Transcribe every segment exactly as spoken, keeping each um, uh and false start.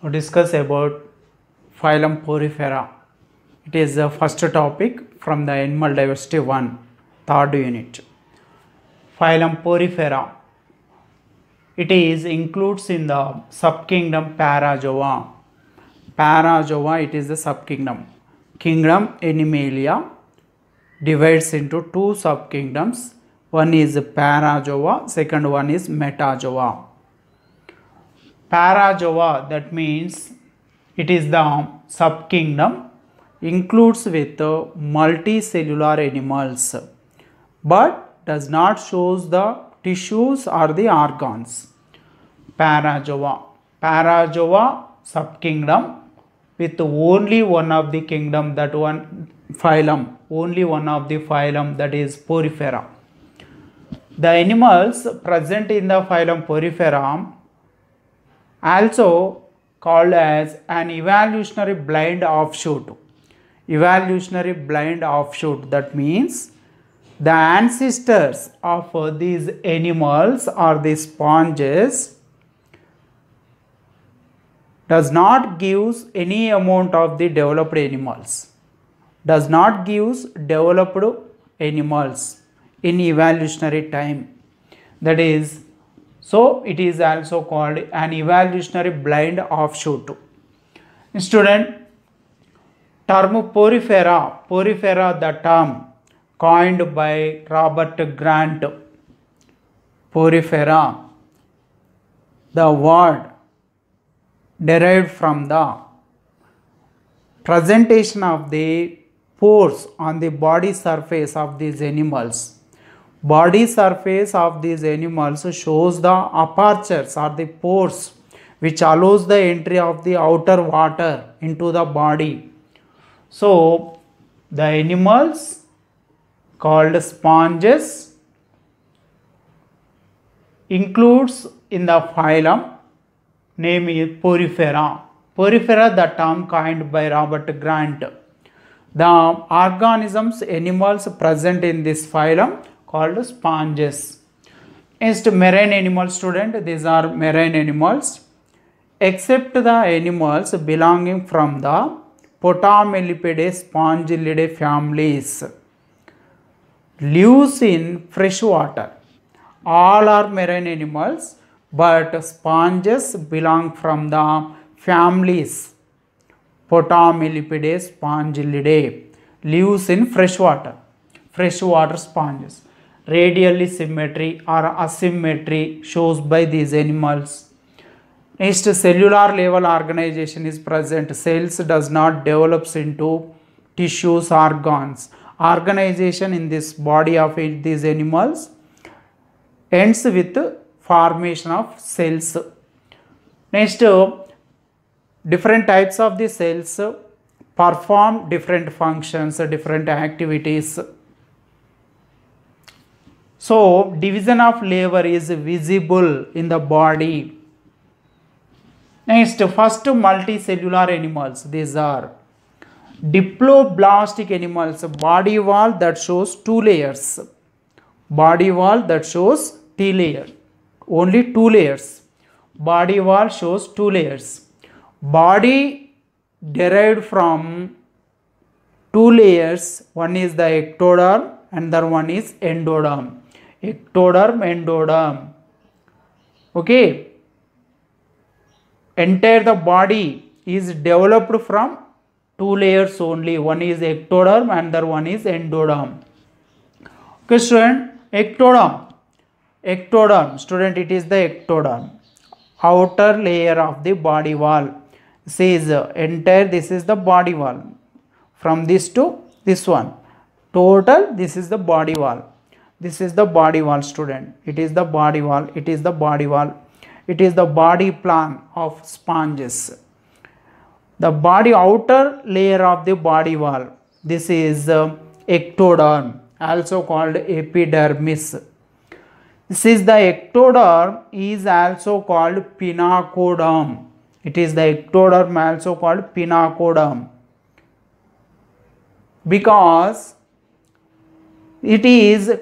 We'll discuss about phylum Porifera. It is the first topic from the Animal Diversity one, third unit. Phylum Porifera. It is includes in the subkingdom Parazoa. Parazoa, it is the subkingdom. Kingdom Animalia divides into two subkingdoms. One is Parazoa, second one is Metazoa. Parazoa, that means it is the subkingdom, includes with multicellular animals, but does not shows the tissues or the organs. Parazoa. Parazoa subkingdom with only one of the kingdom, that one phylum, only one of the phylum, that is Porifera. The animals present in the phylum Porifera also called as an evolutionary blind offshoot. Evolutionary blind offshoot, that means the ancestors of these animals or the sponges does not give any amount of the developed animals. Does not give developed animals in evolutionary time. That is, so it is also called an evolutionary blind offshoot. Student, term Porifera, Porifera, the term coined by Robert Grant. Porifera, the word derived from the presentation of the pores on the body surface of these animals. Body surface of these animals shows the apertures or the pores which allows the entry of the outer water into the body. So the animals called sponges includes in the phylum name is Porifera. Porifera, the term coined by Robert Grant. The organisms, animals present in this phylum called sponges. Next, marine animal, student, these are marine animals. Except the animals belonging from the Potamelipidae, Spongilidae families, lives in fresh water. All are marine animals, but sponges belong from the families Potamelipidae, Spongilidae, lives in fresh water. Freshwater sponges. Radially symmetry or asymmetry shows by these animals. Next, cellular level organization is present. Cells does not develops into tissues, organs. Organization in this body of these animals ends with formation of cells. Next, different types of the cells perform different functions, different activities. So, division of labor is visible in the body. Next, first multicellular animals. These are diploblastic animals. Body wall that shows two layers. Body wall that shows two layers. Only two layers. Body wall shows two layers. Body derived from two layers. One is the ectoderm and the other one is endoderm. Ectoderm, endoderm. Okay. Entire the body is developed from two layers only. One is ectoderm and the other one is endoderm. Okay, student. Ectoderm. Ectoderm. Student, it is the ectoderm. Outer layer of the body wall. Says uh, entire, this is the body wall. From this to this one. Total, this is the body wall. This is the body wall, student. It is the body wall. It is the body wall. It is the body plan of sponges. The body outer layer of the body wall. This is uh, ectoderm, also called epidermis. This is the ectoderm, is also called pinacoderm. It is the ectoderm, also called pinacoderm, because it is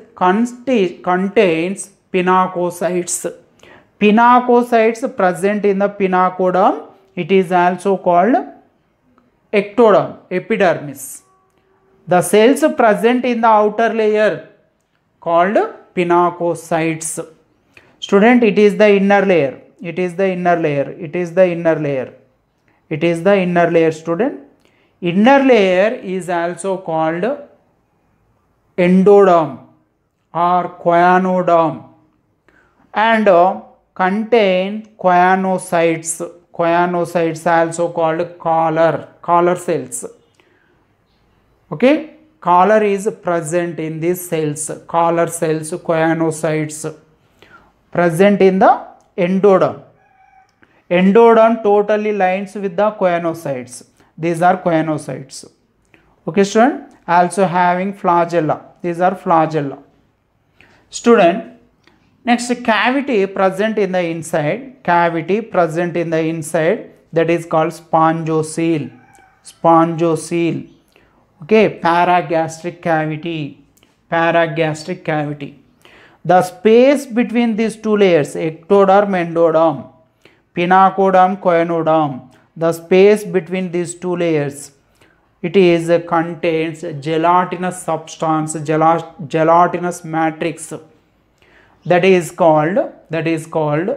contains pinacocytes. Pinacocytes present in the pinacoderm it is also called ectoderm, epidermis. The cells present in the outer layer called pinacocytes. Student, it is the inner layer. It is the inner layer. It is the inner layer. It is the inner layer, student. Inner layer is also called endoderm or choanoderm and uh, contain choanocytes. Choanocytes also called collar, collar cells. Okay, collar is present in these cells. Collar cells, choanocytes present in the endoderm. Endoderm totally lines with the choanocytes. These are choanocytes. Okay, student. Also having flagella. These are flagella. Student, next, cavity present in the inside. Cavity present in the inside, that is called spongocoel. Spongocoel. Okay, paragastric cavity. Paragastric cavity. The space between these two layers, ectoderm, endoderm, pinacoderm, choanoderm, the space between these two layers, it is uh, contains gelatinous substance, gela gelatinous matrix, that is called that is called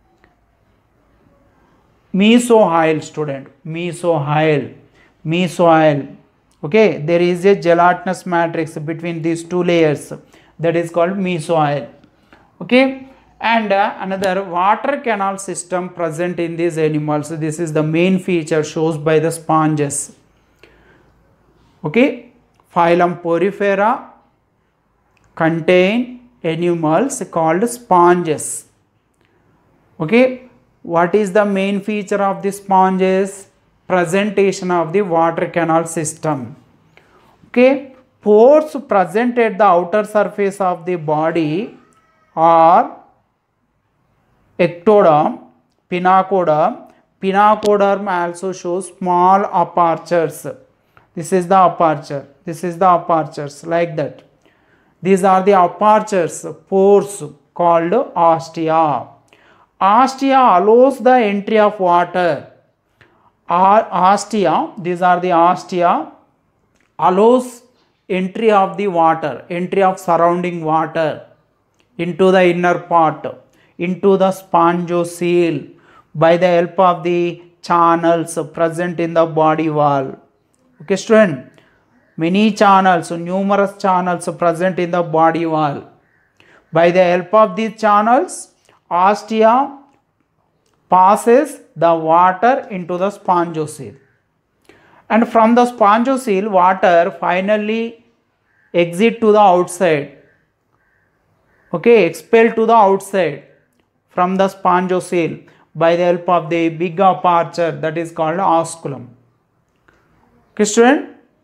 mesohyl, student. Mesohyl. Mesohyl. Okay, there is a gelatinous matrix between these two layers, that is called mesohyl. Okay, and uh, another water canal system present in these animals. This is the main feature shows by the sponges. Okay, phylum Porifera contain animals called sponges. Okay, what is the main feature of the sponges? Presentation of the water canal system. Okay, pores present at the outer surface of the body are ectoderm, pinacoderm. Pinacoderm also shows small apertures. This is the aperture. This is the apertures, like that. These are the apertures, pores called ostia. Ostia allows the entry of water. Ostia, these are the ostia, allows entry of the water, entry of surrounding water into the inner part, into the spongocoel by the help of the channels present in the body wall. Okay, student, many channels, numerous channels present in the body wall. By the help of these channels, ostia passes the water into the spongocoel, and from the spongocoel water finally exit to the outside. Okay, expelled to the outside from the spongocoel by the help of the big aperture, that is called osculum. Okay, student.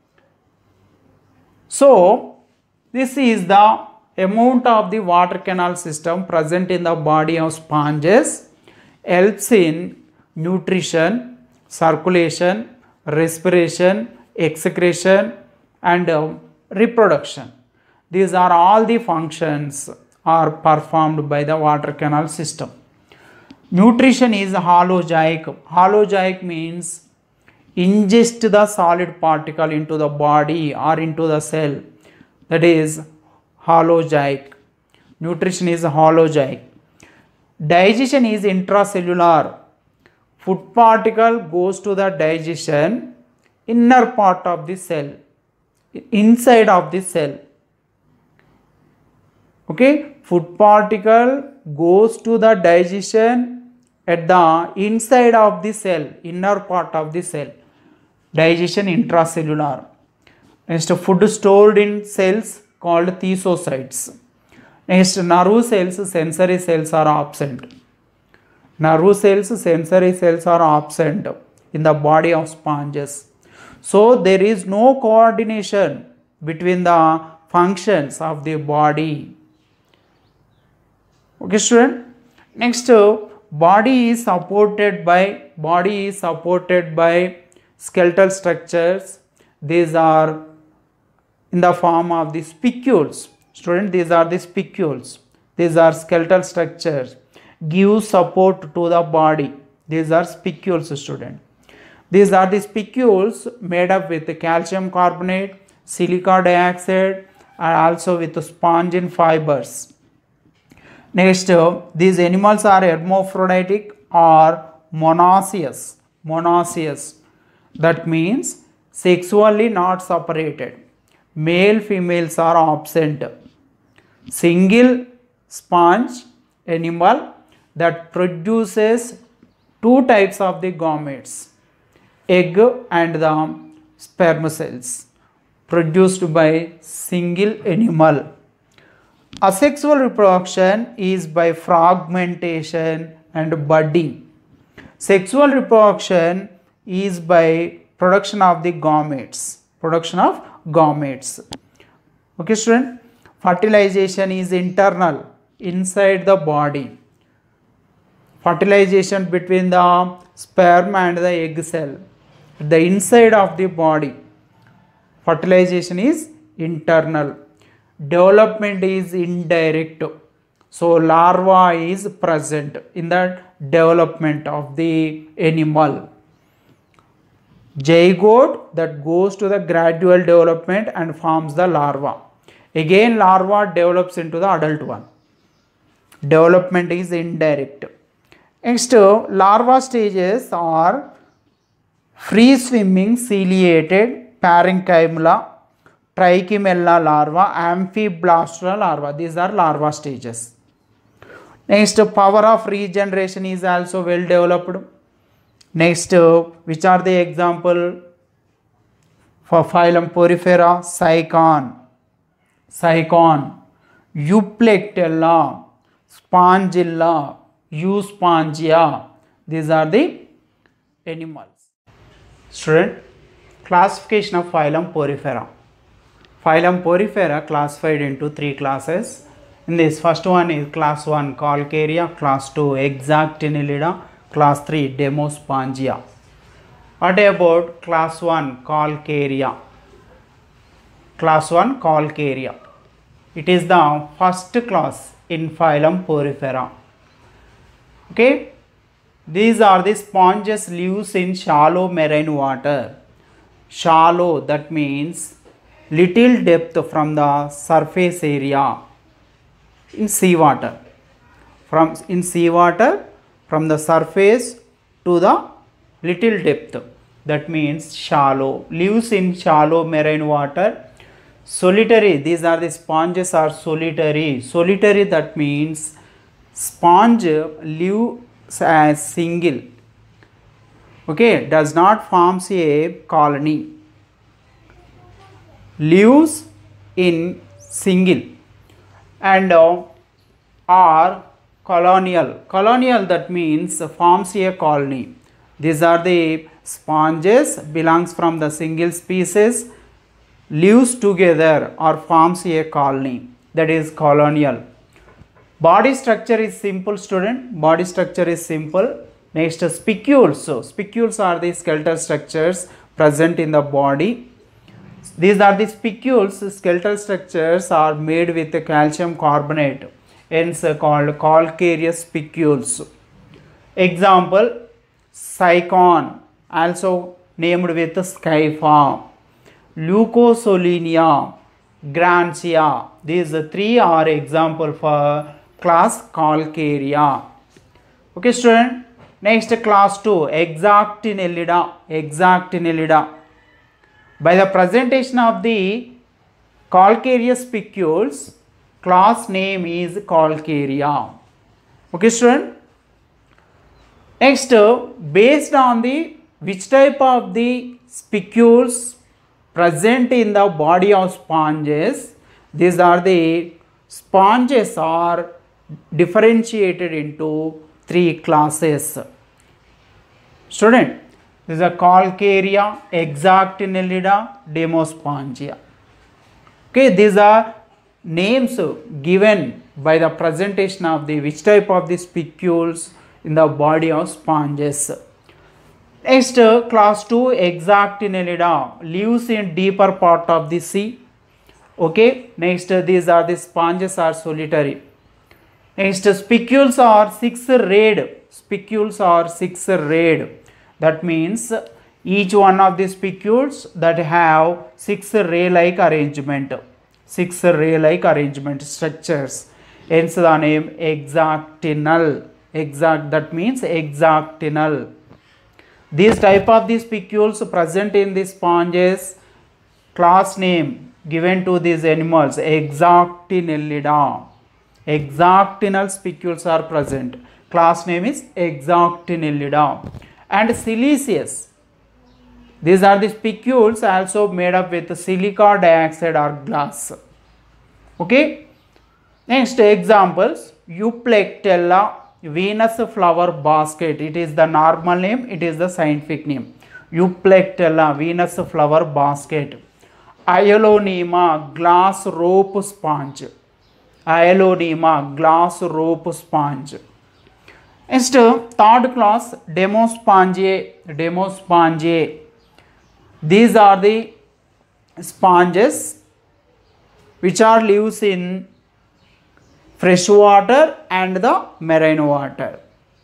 So this is the amount of the water canal system present in the body of sponges. Helps in nutrition, circulation, respiration, excretion, and uh, reproduction. These are all the functions are performed by the water canal system. Nutrition is holozoic. Holozoic means ingest the solid particle into the body or into the cell. That is holozoic. Nutrition is holozoic. Digestion is intracellular. Food particle goes to the digestion inner part of the cell, inside of the cell. Okay, food particle goes to the digestion at the inside of the cell, inner part of the cell. Digestion intracellular. Next, food stored in cells called thisocytes. Next, nerve cells, sensory cells are absent. Nerve cells, sensory cells are absent in the body of sponges. So there is no coordination between the functions of the body. Okay, student. Next, body is supported by body is supported by skeletal structures. These are in the form of the spicules. Student, these are the spicules. These are skeletal structures. Give support to the body. These are spicules, student. These are the spicules made up with calcium carbonate, silica dioxide, and also with spongin fibers. Next, uh, these animals are hermaphroditic or monoecious. Monoecious. That means sexually not separated. Male females are absent. Single sponge animal that produces two types of the gametes, egg and the sperm cells, produced by single animal. Asexual reproduction is by fragmentation and budding. Sexual reproduction is by production of the gametes. Production of gametes. Okay, student. Fertilization is internal, inside the body. Fertilization between the sperm and the egg cell, the inside of the body. Fertilization is internal. Development is indirect. So larva is present in the development of the animal. Zygote that goes to the gradual development and forms the larva. Again larva develops into the adult one. Development is indirect. Next, larva stages are free swimming ciliated parenchyma, trichomella larva, amphiblastula larva. These are larva stages. Next, power of regeneration is also well developed. Next, which are the example for phylum Porifera? Cycon, Cycon, Euplectella, Spongilla, Euspongia. These are the animals. Student, classification of phylum Porifera. Phylum Porifera classified into three classes. In this, first one is class one Calcarea, class two Exactinellida, class three Demospongia. What about class one Calcarea? Class one Calcarea. It is the first class in phylum Porifera. Okay, these are the sponges lives in shallow marine water. Shallow, that means little depth from the surface area in sea water. From in sea water, from the surface to the little depth, that means shallow. Lives in shallow marine water. Solitary, these are the sponges are solitary. Solitary, that means sponge lives as single. Okay, does not forms a colony. Lives in single and uh, are colonial. Colonial, that means forms a colony. These are the sponges belongs from the single species, lives together or forms a colony, that is colonial. Body structure is simple, student. Body structure is simple. Next, spicules. So spicules are the skeletal structures present in the body. These are the spicules. Skeletal structures are made with calcium carbonate, hence called calcareous spicules. Example, Cycon, also named with Scypha, Leucosolenia, Grantia. These three are example for class Calcarea. Okay, student. Next, class two Exactinellida. Exactinellida. By the presentation of the calcareous spicules, class name is Calcarea. Okay, student. Next, based on the which type of the spicules present in the body of sponges, these are the sponges are differentiated into three classes. Student, this is a Calcarea, Exactinellida, Demospongia. Okay, these are names given by the presentation of the which type of the spicules in the body of sponges. Next, class two Exactinellida lives in deeper part of the sea. Okay, next these are the sponges are solitary. Next, spicules are six rayed spicules are six rayed. That means each one of the spicules that have six ray like arrangement, six ray like arrangement structures. Hence the name hexactinal. Exact, that means hexactinal. These type of the spicules present in the sponges, class name given to these animals, Hexactinellida. Hexactinal spicules are present. Class name is Hexactinellida. And siliceous. These are the spicules also made up with silica dioxide or glass. Okay. Next examples, Euplectella Venus flower basket. It is the normal name, it is the scientific name. Euplectella Venus flower basket. Hyalonema glass rope sponge. Hyalonema glass rope sponge. Next, third class, Demospongiae. Demospongiae. These are the sponges which are lives in fresh water and the marine water.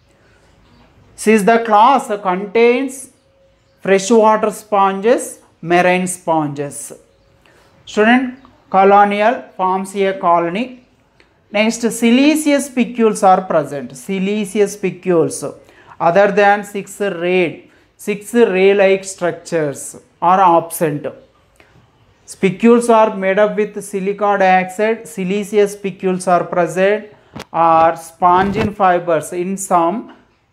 Since the class contains freshwater sponges, marine sponges. Student, colonial forms a colony. Next, siliceous spicules are present. Siliceous spicules other than six rayed, six ray-like structures are absent. Spicules are made up with silica dioxide. Siliceous spicules are present are spongin fibers. In some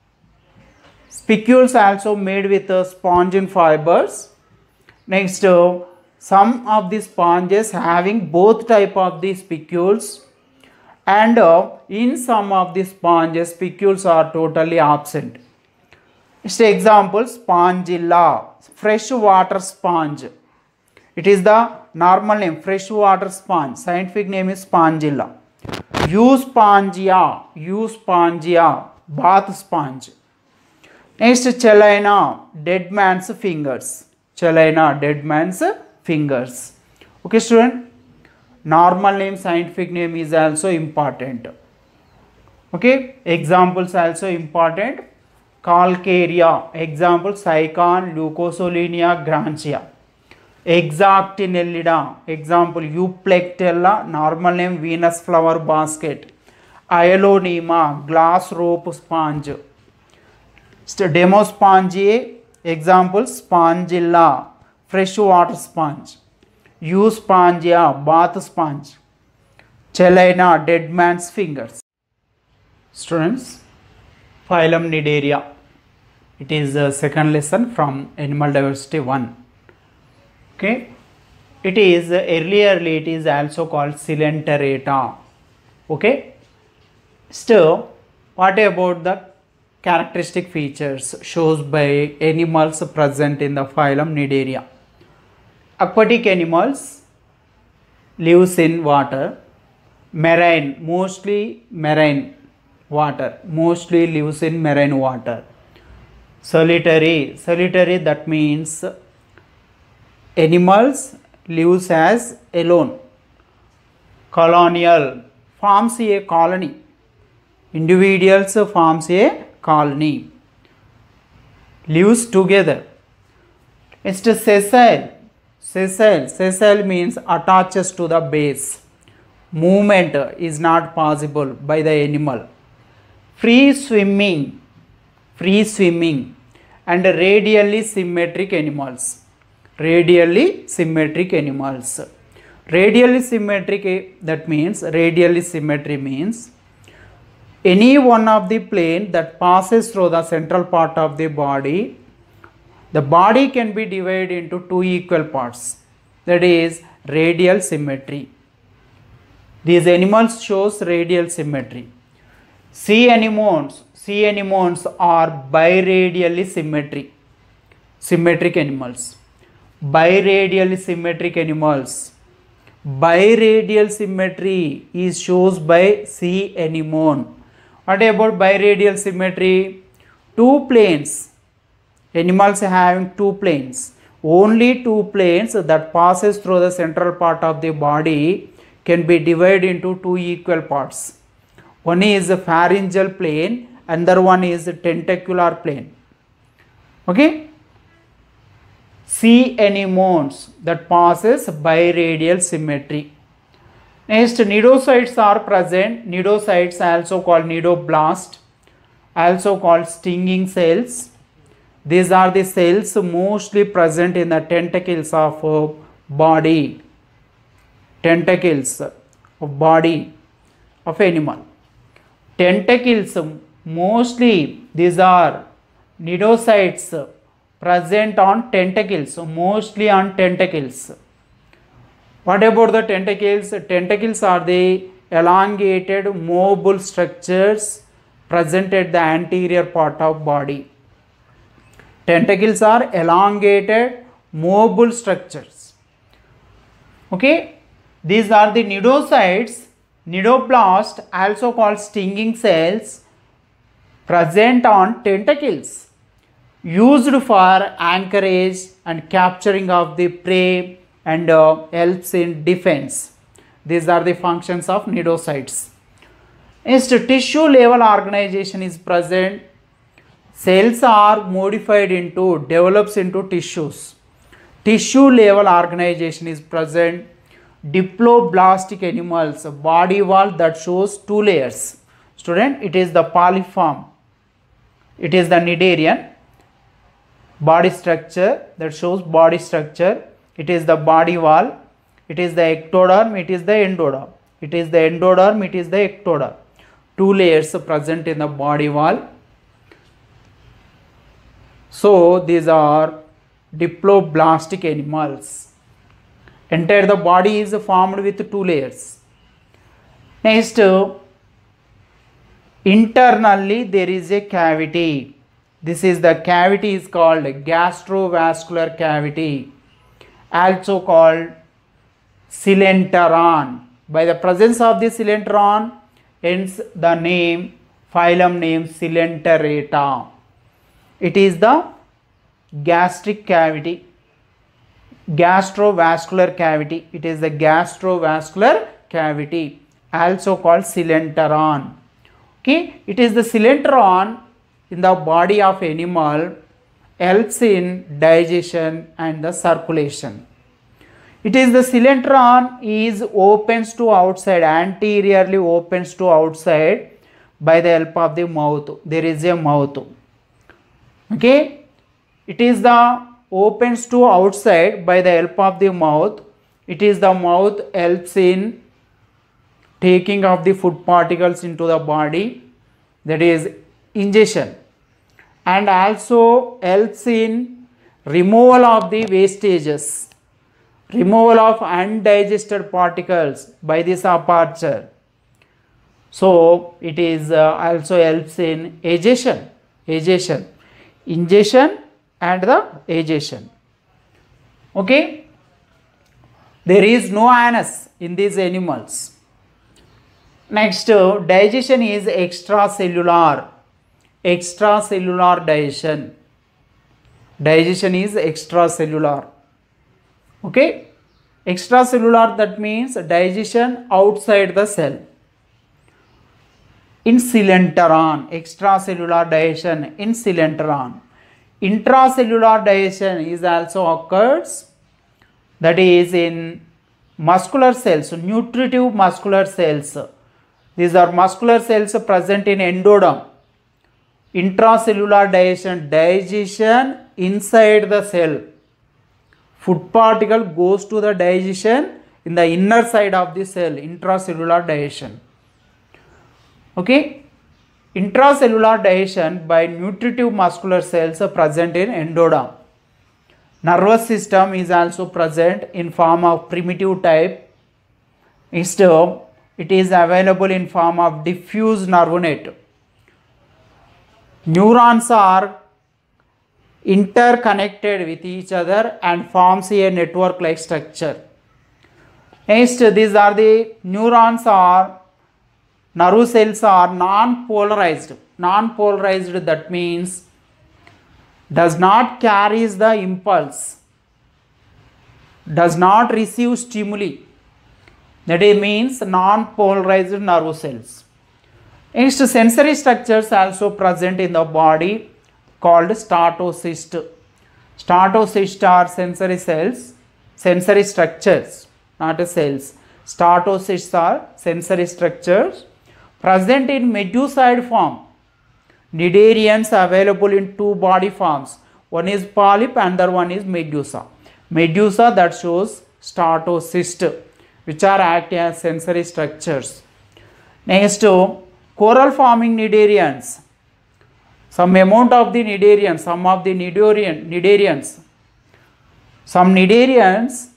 spicules also made with uh, spongin fibers. Next, uh, some of the sponges having both type of the spicules, and uh, in some of the sponges spicules are totally absent. Next example, Spongilla, freshwater sponge. It is the normal name, freshwater sponge. Scientific name is Spongilla. Euspongia, Euspongia, bath sponge. Next, Chelina, dead man's fingers. Chelina, dead man's fingers. Okay, student. Normal name, scientific name is also important. Okay, examples also important. Calcarea, example, Sycon, Leucosolenia, Grantia. Hexactinellida, example, Euplectella, normal name, Venus flower basket. Hyalonema, glass rope sponge. Demospongiae, example, Spongilla, freshwater sponge. Euspongia, bath sponge. Chelina, dead man's fingers. Students, phylum Cnidaria. It is the second lesson from Animal Diversity one. Okay, it is uh, earlierly it is also called Coelenterata. Okay, still, what about the characteristic features shows by animals present in the phylum Cnidaria? Aquatic animals lives in water. Marine, mostly marine water, mostly lives in marine water. Solitary, solitary that means animals lives as alone. Colonial, forms a colony. Individuals forms a colony. Lives together. Next, sessile. Sessile, sessile means attaches to the base. Movement is not possible by the animal. Free swimming, free swimming, and radially symmetric animals. Radially symmetric animals. Radially symmetric, that means radially symmetry means any one of the plane that passes through the central part of the body, the body can be divided into two equal parts. That is radial symmetry. These animals shows radial symmetry. Sea anemones, sea anemones are biradially symmetry, symmetric animals. Biradially symmetric animals. Biradial symmetry is shows by sea anemone. What about biradial symmetry? Two planes. Animals having two planes. Only two planes that passes through the central part of the body can be divided into two equal parts. One is the pharyngeal plane another one is tentacular plane. Okay. C anemones, that passes biradial symmetry. Next, cnidocytes are present. Cnidocytes, also called cnidoblast, also called stinging cells. These are the cells mostly present in the tentacles of uh, body, tentacles of body of animal. Tentacles, mostly these are cnidocytes present on tentacles, mostly on tentacles. What about the tentacles? Tentacles are the elongated mobile structures present at the anterior part of body. Tentacles are elongated mobile structures. Okay, these are the cnidocytes, cnidoblast, also called stinging cells, present on tentacles, used for anchorage and capturing of the prey and uh, helps in defense. These are the functions of cnidocytes. Next, tissue level organization is present. Cells are modified into, develops into tissues. Tissue level organization is present. Diploblastic animals, body wall that shows two layers. Student, it is the polyform. It is the cnidarian body structure that shows body structure. It is the body wall. It is the ectoderm. It is the endoderm. It is the endoderm. It is the ectoderm. Two layers present in the body wall. So these are diploblastic animals. Entire the body is formed with two layers. Next, internally there is a cavity. This is the cavity is called gastrovascular cavity, also called coelenteron. By the presence of the coelenteron, hence the name, phylum name Coelenterata. It is the gastric cavity, gastrovascular cavity. It is the gastrovascular cavity, also called coelenteron. Okay, it is the coelenteron in the body of animal, helps in digestion and the circulation. It is the coelenteron is opens to outside, anteriorly opens to outside by the help of the mouth. There is a mouth. Okay, it is the opens to outside by the help of the mouth. It is the mouth helps in taking of the food particles into the body, that is ingestion, and also helps in removal of the wastages, removal of undigested particles by this aperture. So it is uh, also helps in agitation, agitation, ingestion and the agitation. Okay, there is no anus in these animals. Next, uh, digestion is extracellular. Extracellular digestion. Digestion is extracellular. Okay, extracellular, that means digestion outside the cell. In coelenteron, extracellular digestion in coelenteron. Intracellular digestion is also occurs, that is in muscular cells, nutritive muscular cells. These are muscular cells present in endoderm. Intracellular digestion, digestion inside the cell. Food particle goes to the digestion in the inner side of the cell, intracellular digestion. Okay, intracellular digestion by nutritive muscular cells are present in endoderm. Nervous system is also present in form of primitive type. Instead, it is available in form of diffuse nerve net. Neurons are interconnected with each other and forms a network-like structure. Next, these are the neurons are nerve cells are non-polarized. Non-polarized, that means does not carries the impulse, does not receive stimuli. That means non-polarized nerve cells. Next, sensory structures also present in the body called statocyst. Statocyst are sensory cells, sensory structures, not cells. Statocysts are sensory structures present in medusoid form. Cnidarians available in two body forms. One is polyp and the one is medusa. Medusa, that shows statocyst, which are acting as sensory structures. Next, coral forming cnidarians. Some amount of the cnidarians, some of the cnidarian, cnidarians, some cnidarians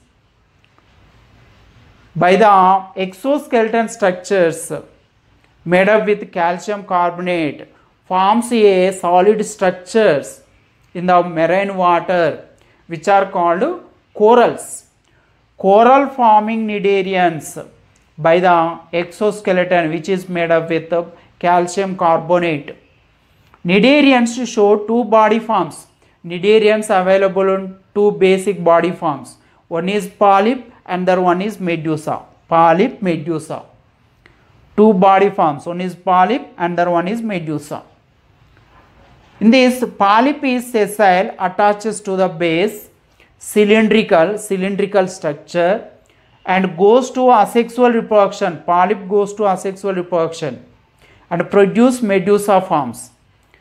by the exoskeleton structures made up with calcium carbonate forms a solid structures in the marine water, which are called corals. Coral forming cnidarians by the exoskeleton, which is made up with calcium carbonate. Cnidarians show two body forms. Cnidarians available in two basic body forms. One is polyp and the one is medusa. Polyp, medusa. Two body forms. One is polyp and the one is medusa. In this, polyp is sessile, attaches to the base, cylindrical, cylindrical structure, and goes to asexual reproduction. Polyp goes to asexual reproduction and produce medusa forms.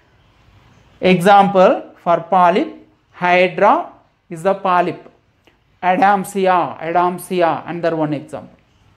Example for polyp, hydra is the polyp. Adamsia, Adamsia, another one example.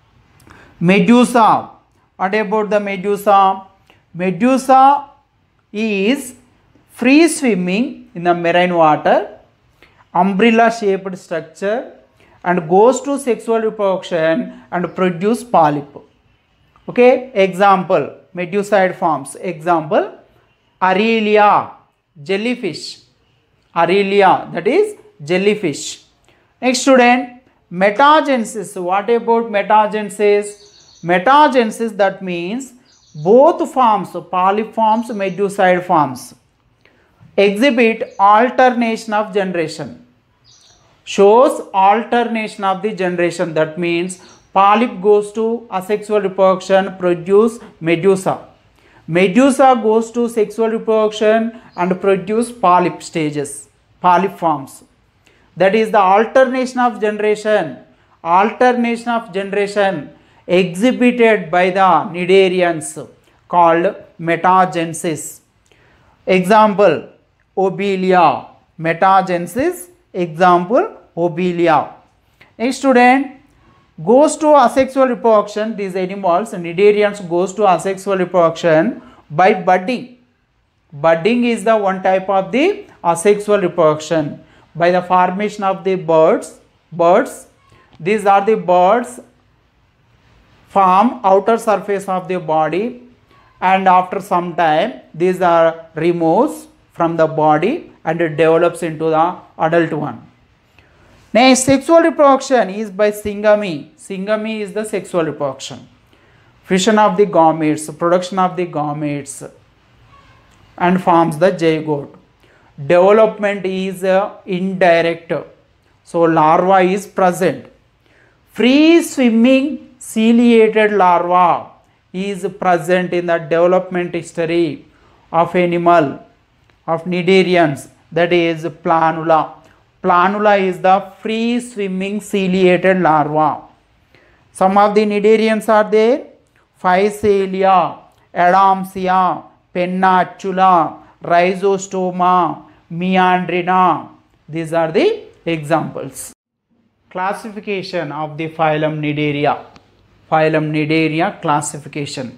Medusa, what about the medusa? Medusa is free swimming in the marine water, umbrella shaped structure, and goes to sexual reproduction and produce polyp. Okay, example, medusoid forms. Example, Aurelia, jellyfish. Aurelia, that is jellyfish. Next student, metagenesis. What about metagenesis? Metagenesis, that means both forms, polyp forms, medusoid forms, exhibit alternation of generation. Shows alternation of the generation. That means polyp goes to asexual reproduction, produce medusa. Medusa goes to sexual reproduction and produce polyp stages, polyp forms. That is the alternation of generation. Alternation of generation exhibited by the cnidarians called metagenesis. Example, Obelia. Metagenesis. Example, Obelia. Next student, goes to asexual reproduction. These animals, cnidarians, goes to asexual reproduction by budding. Budding is the one type of the asexual reproduction. By the formation of the birds, birds, these are the birds form outer surface of the body, and after some time these are removed from the body and it develops into the adult one. Next, sexual reproduction is by syngamy. Syngamy is the sexual reproduction. Fission of the gametes, production of the gametes, and forms the zygote. Development is uh, indirect. So larva is present. Free swimming ciliated larva is present in the development history of animal, of cnidarians, that is planula. Planula is the free swimming ciliated larva. Some of the cnidarians are there: Physalia, Adamsia, Pennatula, Rhizostoma, Meandrina. These are the examples. Classification of the phylum Cnidaria. Phylum Cnidaria classification.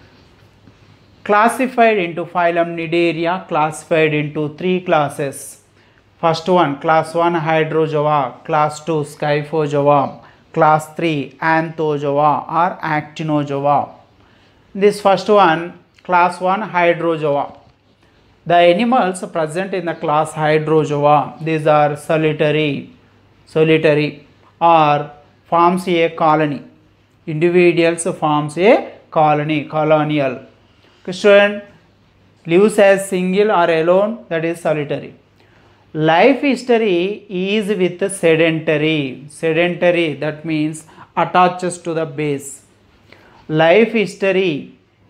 Classified into phylum Cnidaria, classified into three classes. First one, class one Hydrozoa, class two Scyphozoa, class three Anthozoa or Actinozoa. This first one, class one Hydrozoa. The animals present in the class Hydrozoa, these are solitary, solitary or forms a colony. Individuals forms a colony, colonial. Question, lives as single or alone, that is solitary. Life history is with sedentary. Sedentary, that means attaches to the base. Life history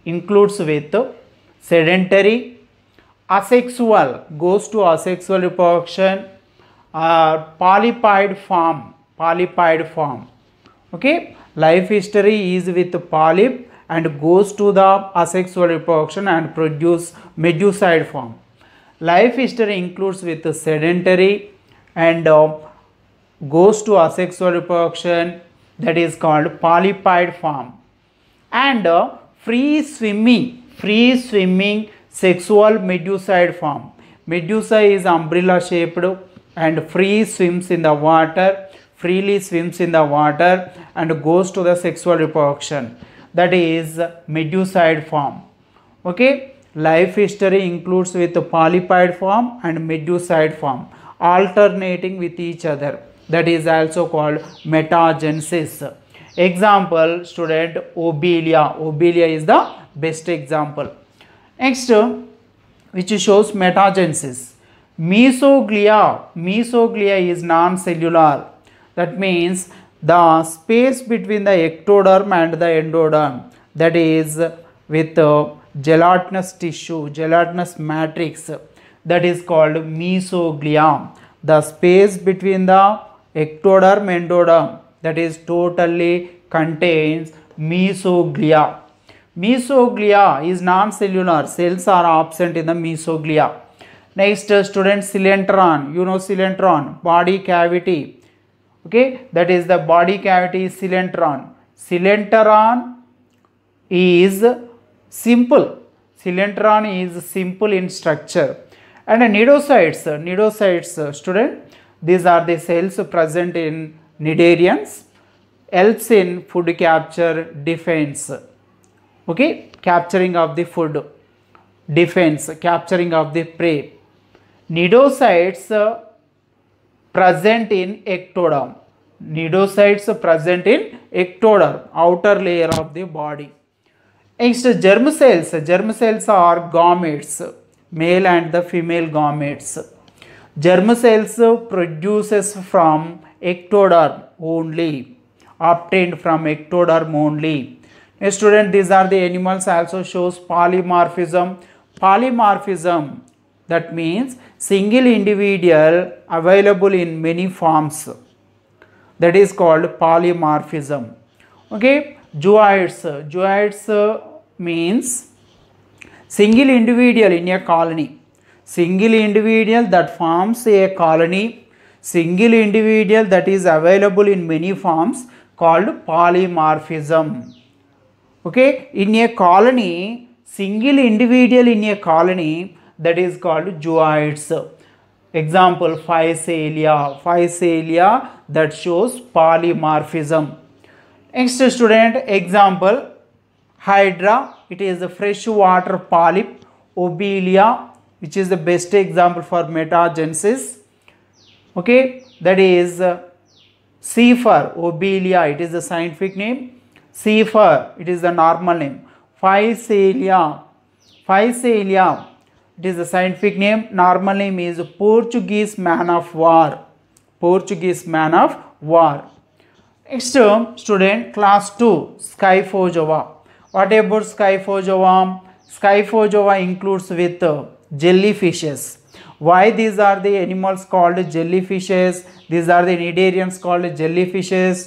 includes with sedentary, asexual goes to asexual reproduction, uh, polyploid form, polyploid form. Okay, life history is with polyp and goes to the asexual reproduction and produce medusoid form. Life history includes with sedentary and uh, goes to asexual reproduction, that is called polyploid form. And uh, free swimming, free swimming sexual medusoid form. Medusa is umbrella shaped and free swims in the water, freely swims in the water and goes to the sexual reproduction, that is medusoid form. Okay, life history includes with polyploid form and medusoid form alternating with each other, that is also called metagenesis. Example, student, Obelia. Obelia is the best example. Next, which shows metagenesis. Mesoglia. Mesoglia is non-cellular. That means the space between the ectoderm and the endoderm, that is with uh, gelatinous tissue, gelatinous matrix, that is called mesoglia. The space between the ectoderm and endoderm, that is totally contains mesoglia. Mesoglia is non-cellular, cells are absent in the mesoglia. Next, uh, student, coelentron. You know coelentron, body cavity. Okay, that is the body cavity is coelentron. Coelentron is simple. Coelentron is simple in structure. And cnidocytes, cnidocytes, student, these are the cells present in cnidarians, helps in food capture, defense. Okay, capturing of the food, defense, capturing of the prey. Cnidocytes uh, present in ectoderm. Cnidocytes present in ectoderm, outer layer of the body. Next, germ cells. Germ cells are gametes, male and the female gametes. Germ cells produces from ectoderm only, obtained from ectoderm only. Next, student, these are the animals, also shows polymorphism. Polymorphism, that means single individual available in many forms, that is called polymorphism. Okay, zooids. Zooids means single individual in a colony, single individual that forms a colony, single individual that is available in many forms, called polymorphism. Okay, in a colony, single individual in a colony, that is called zooids. Example, Physalia. Physalia, that shows polymorphism. Next, student, example, Hydra. It is a freshwater polyp. Obelia, which is the best example for metagenesis. Okay, that is uh, Cephur. Obelia, it is the scientific name. Cephur, it is the normal name. Physalia. Physalia, it is the scientific name. Normal name is Portuguese man of war. Portuguese man of war. Next, student, class two, Scyphozoa. What about Scyphozoa? Scyphozoa includes with uh, jellyfishes. Why these are the animals called jellyfishes? These are the cnidarians called jellyfishes.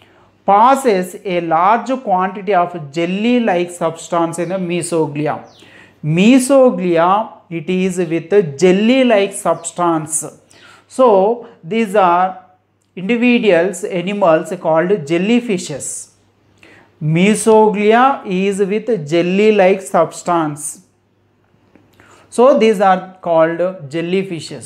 Passes a large quantity of jelly-like substance in the mesoglia. Mesoglia, it is with a jelly-like substance. So these are individuals, animals called jellyfishes. Mesoglia is with jelly-like substance. So these are called jellyfishes.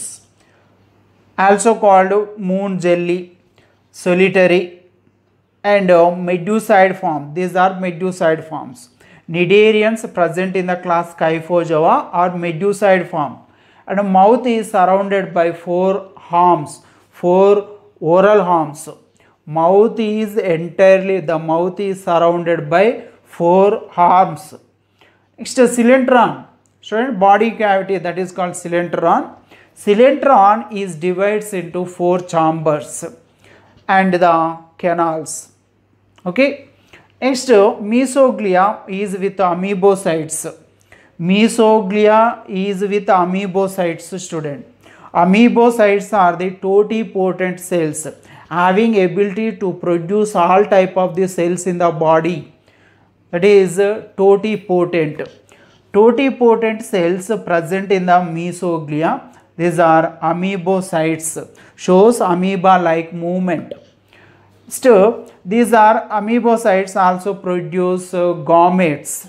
Also called moon jelly, solitary, and uh, medusoid form. These are medusoid forms. Cnidarians present in the class Scyphozoa are medusoid form. And mouth is surrounded by four horns, four oral horns. Mouth is entirely, the mouth is surrounded by four horns. Next, coelentron. Student, body cavity, that is called coelentron. Coelentron is divides into four chambers and the canals. Okay, Next, mesoglea is with amoebocytes. Mesoglea is with amoebocytes, student. Amoebocytes are the totipotent cells having ability to produce all type of the cells in the body. That is totipotent. Totipotent cells present in the mesoglea. These are amoebocytes. Shows amoeba-like movement. Still, these are amoebocytes also produce uh, gametes.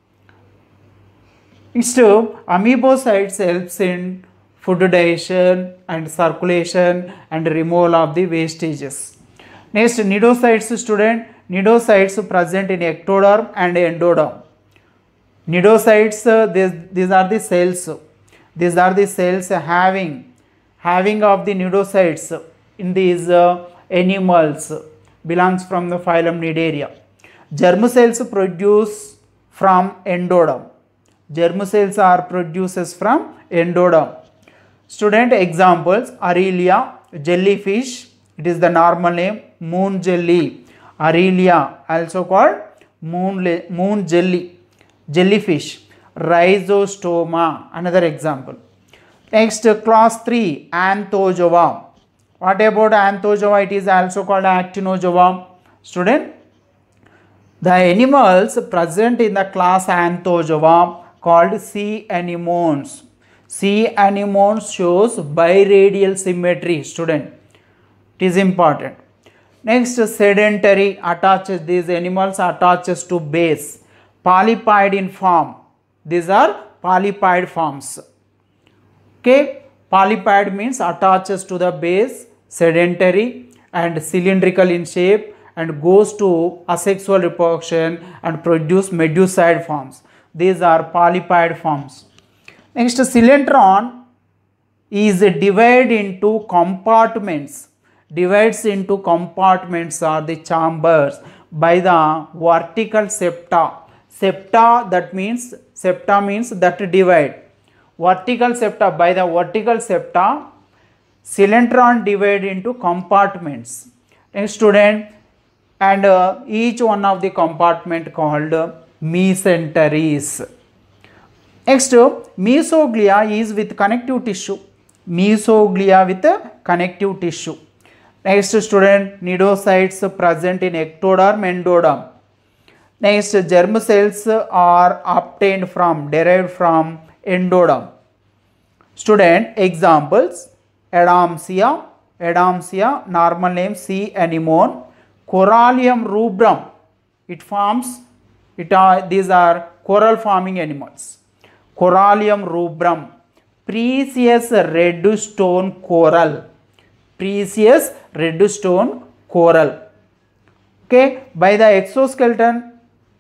Still, amoebocytes helps in food digestion and circulation and removal of the wastages. Next, cnidocytes, student. Cnidocytes present in ectoderm and endoderm. Cnidocytes, uh, these, these are the cells. These are the cells having having of the cnidocytes in these uh, animals belongs from the phylum Cnidaria. Germ cells produce from endoderm. Germ cells are produces from endoderm. Student examples: Aurelia, jellyfish. It is the normal name. Moon jelly. Aurelia, also called moon, moon jelly. Jellyfish. Rhizostoma. Another example. Next, class three, Anthozoa. What about Anthozoa? It is also called Actinozoa. Student, the animals present in the class Anthozoa called sea anemones. Sea anemones shows biradial symmetry. Student, it is important. Next, sedentary attaches. These animals attaches to base. Polypid in form. These are polypid forms. Okay, polypid means attaches to the base, sedentary and cylindrical in shape, and goes to asexual reproduction and produce medusoid forms. These are polypid forms. Next, coelentron is divided into compartments. Divides into compartments or the chambers by the vertical septa. Septa, that means septa means that divide. Vertical septa, by the vertical septa, coelentron divide into compartments. Next, student, and uh, each one of the compartment called uh, mesenteries. Next, mesoglea is with connective tissue. Mesoglea with uh, connective tissue. Next, student, cnidocytes present in ectoderm, endoderm. Next, germ cells are obtained from, derived from endoderm. Student, examples: Adamsia, Adamsia, normal name sea anemone. Corallium rubrum, it forms, it are, these are coral forming animals. Corallium rubrum. Precious red stone coral. Precious red stone coral. Okay, by the exoskeleton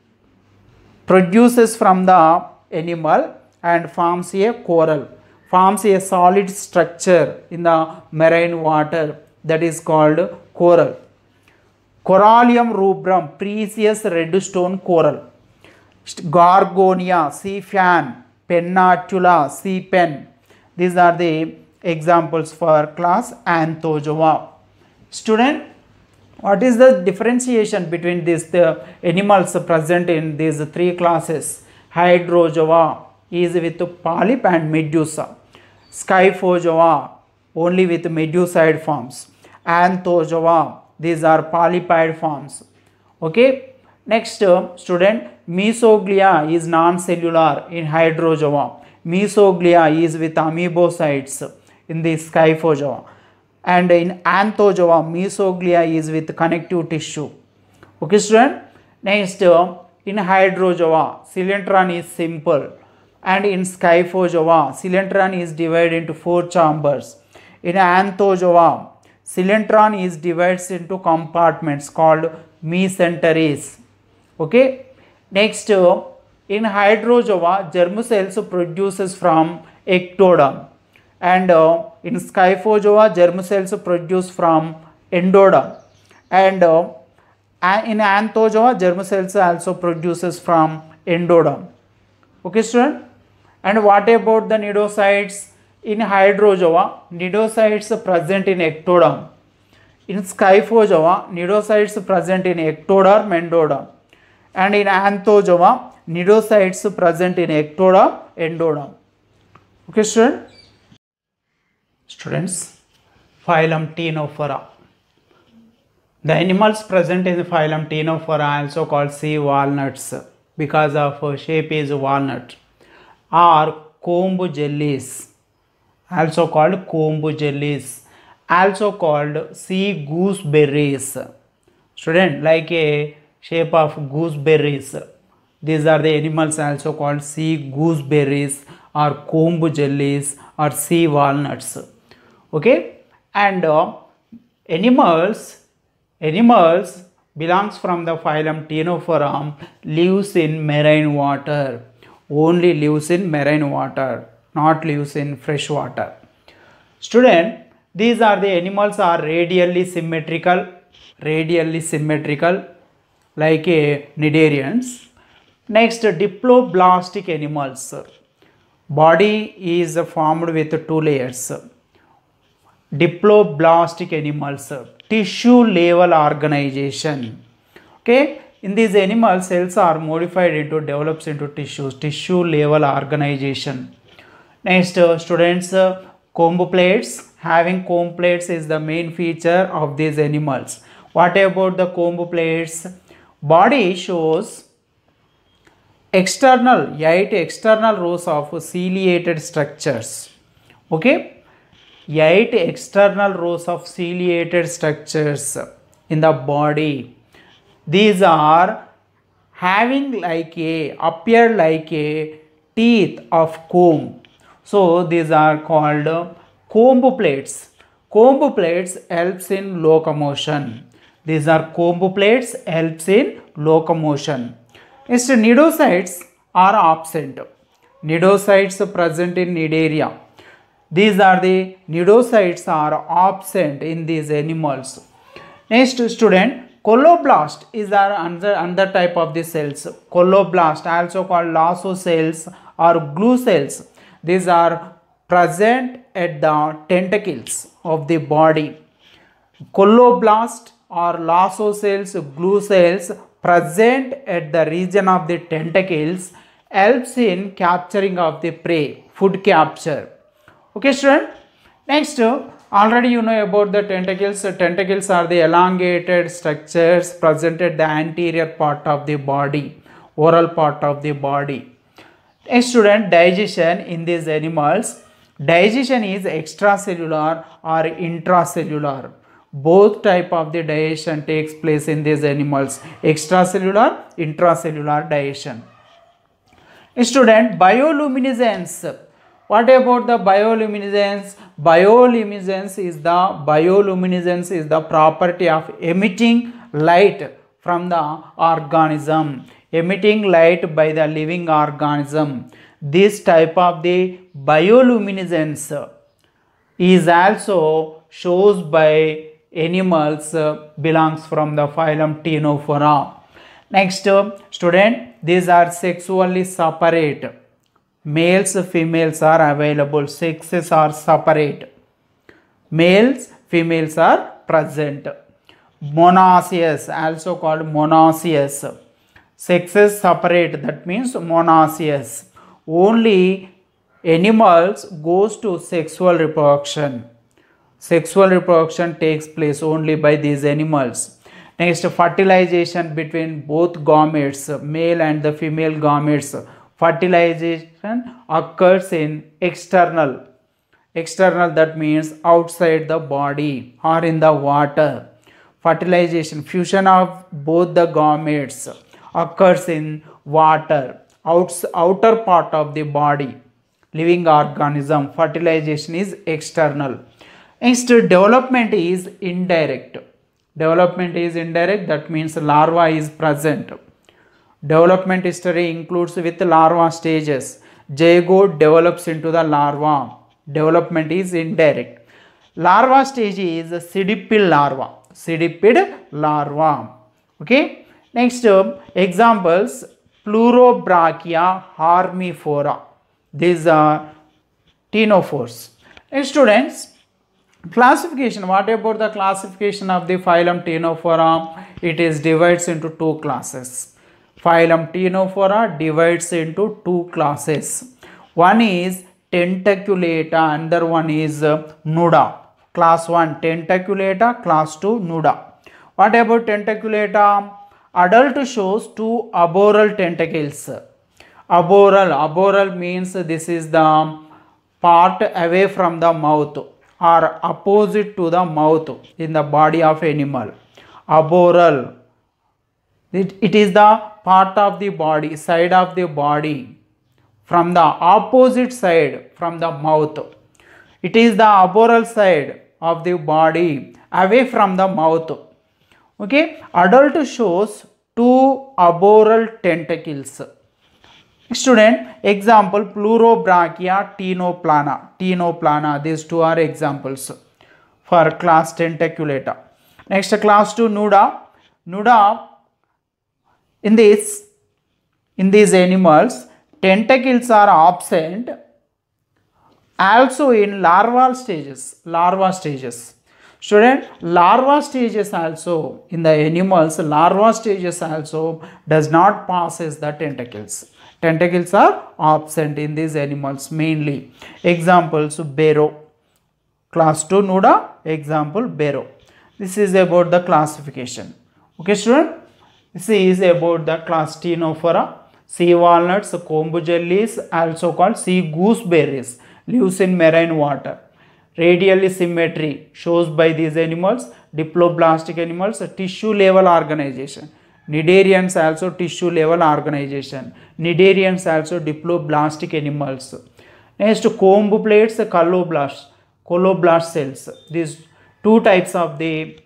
produces from the animal and forms a coral, forms a solid structure in the marine water, that is called coral. Corallium rubrum, precious red stone coral. Gorgonia, sea fan. Pennatula, sea pen. These are the examples for class Anthozoa. Student, what is the differentiation between these the animals present in these three classes? Hydrozoa is with polyp and medusa. Scyphozoa only with medusoid forms. Anthozoa, these are polypid forms. Okay. Next, uh, student, mesoglea is non-cellular in Hydrozoa. Mesoglea is with amoebocytes in the Scyphozoa. And in Anthozoa, mesoglea is with connective tissue. Okay, student. Next, uh, in Hydrozoa, coelentron is simple. And in Scyphozoa, coelentron is divided into four chambers. In Anthozoa, coelentron is divided into compartments called mesenteries. Okay. Next, uh, in Hydrozoa, germ cells produces from ectoderm, and uh, in Scyphozoa, germ cells produce from endoderm, and uh, in Anthozoa, germ cells also produces from endoderm. Okay, student. And what about the cnidocytes? In Hydrozoa, cnidocytes present in ectoderm. In Scyphozoa, cnidocytes present in ectoderm, endoderm. And in Anthozoa, nidocytes present in ectoderm, endoderm. Okay, student? Students, phylum Ctenophora. The animals present in the phylum Ctenophora are also called sea walnuts because of shape is walnut, or comb jellies, also called comb jellies, also called sea gooseberries. Student, like a shape of gooseberries. These are the animals also called sea gooseberries or comb jellies or sea walnuts. Okay, and uh, animals animals belongs from the phylum Ctenophora lives in marine water. Only lives in marine water, not lives in fresh water. Student, these are the animals are radially symmetrical, radially symmetrical like a cnidarians. Next, diploblastic animals. Body is formed with two layers. Diploblastic animals, tissue level organization. Okay, in these animals, cells are modified into develops into tissues, tissue level organization. Next, uh, students, uh, comb plates. Having comb plates is the main feature of these animals. What about the comb plates? Body shows external, eight external rows of ciliated structures. Okay, eight external rows of ciliated structures in the body. These are having like a appear like a teeth of comb. So these are called comb plates. Comb plates helps in locomotion. These are comb plates helps in locomotion. Next, nidocytes are absent. Nidocytes present in cnidaria. These are the nidocytes are absent in these animals. Next, student, colloblast is our another, another type of the cells. Colloblast, also called lasso cells or glue cells. These are present at the tentacles of the body. Colloblast or lasso cells, glue cells present at the region of the tentacles helps in capturing of the prey, food capture. Okay, student. Next, already you know about the tentacles. Tentacles are the elongated structures present at the anterior part of the body, oral part of the body. Next, student, digestion in these animals. Digestion is extracellular or intracellular. Both type of the digestion takes place in these animals. Extracellular, intracellular digestion. Student, bioluminescence. What about the bioluminescence? Bioluminescence is the bioluminescence is the property of emitting light from the organism. Emitting light by the living organism. This type of the bioluminescence is also shows by animals uh, belongs from the phylum Ctenophora. Next, uh, student, these are sexually separate. Males, females are available. Sexes are separate. Males, females are present. Monoecious, also called monoecious. Sexes separate, that means monoecious. Only animals goes to sexual reproduction. Sexual reproduction takes place only by these animals. Next, fertilization between both gametes, male and the female gametes. Fertilization occurs in external. External, that means outside the body or in the water. Fertilization, fusion of both the gametes occurs in water, outs, outer part of the body. Living organism, fertilization is external. Next, development is indirect. Development is indirect, that means larva is present. Development history includes with larva stages. Zygote develops into the larva. Development is indirect. Larva stage is cydipid larva. Cydipid larva. Okay. Next, uh, examples, Pleurobrachia harmifora. These are ctenophores. Next, students, classification. What about the classification of the phylum Ctenophora? It is divides into two classes. Phylum Ctenophora divides into two classes. One is Tentaculata, another one is uh, Nuda. Class one Tentaculata, class two Nuda. What about Tentaculata? Adult shows two arboreal tentacles. Arboreal, arboreal means this is the part away from the mouth or opposite to the mouth in the body of animal. Arboreal. It, it is the part of the body, side of the body from the opposite side from the mouth. It is the arboreal side of the body away from the mouth. Okay, adult shows two arboreal tentacles. Student, example Pleurobrachia, Ctenoplana. Ctenoplana, these two are examples for class Tentaculata. Next, class two Nuda. Nuda, in this, in these animals, tentacles are absent also in larval stages. Larva stages. Student, larva stages also in the animals, larva stages also does not possess the tentacles. Tentacles are absent in these animals mainly. Examples Bero. Class two Nuda, example Bero. This is about the classification. Okay student, this is about the class Ctenophora. Sea walnuts, comb jellies, also called sea gooseberries, lives in marine water. Radially symmetry shows by these animals. Diploblastic animals, tissue level organization. Cnidarians also tissue level organization. Cnidarians also diploblastic animals. Next, comb plates, colloblasts, coloblast cells. These two types of the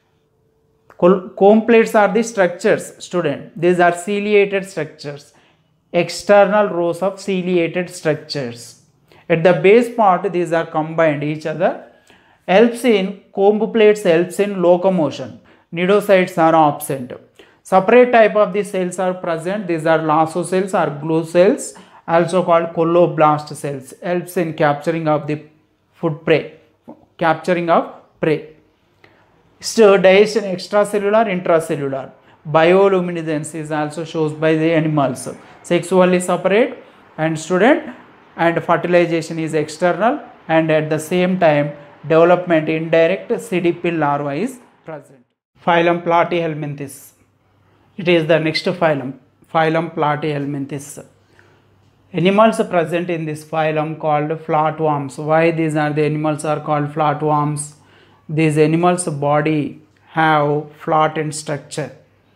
comb plates are the structures, student. These are ciliated structures. External rows of ciliated structures. At the base part, these are combined each other. Helps in comb plates helps in locomotion. Cnidocytes are absent. Separate type of the cells are present. These are lasso cells or glue cells, also called coloblast cells. Helps in capturing of the food prey, capturing of prey. Still, digestion extracellular, intracellular. Bioluminescence is also shows by the animals. Sexually separate and student, and fertilization is external, and at the same time development indirect Cidipil larva is present. Phylum Platyhelminthes. It is the next phylum, phylum Platyhelminthes. Animals present in this phylum called flatworms. Why these are the animals are called flatworms? These animals body have flattened structure.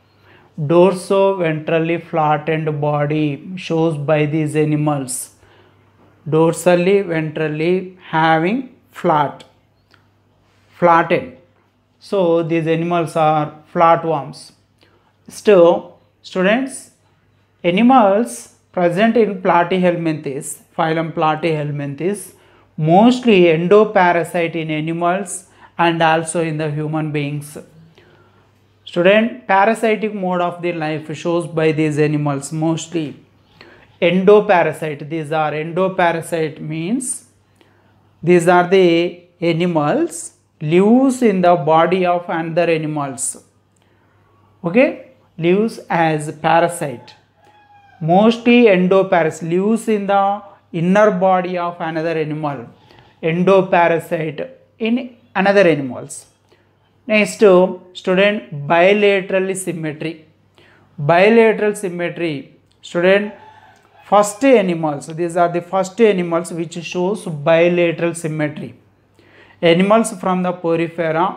Dorso-ventrally flattened body shows by these animals. Dorsally, ventrally having flat, flattened. So these animals are flatworms. Still, students, animals present in Platyhelminthes, phylum Platyhelminthes, mostly endoparasite in animals and also in the human beings. Student, parasitic mode of their life shows by these animals mostly. Endoparasite, these are endoparasite means these are the animals lives in the body of another animals. Okay, lives as parasite. Mostly endoparasite, lives in the inner body of another animal. Endoparasite in another animals. Next, student, bilateral symmetry. Bilateral symmetry, student, first animals, these are the first animals which shows bilateral symmetry. Animals from the porifera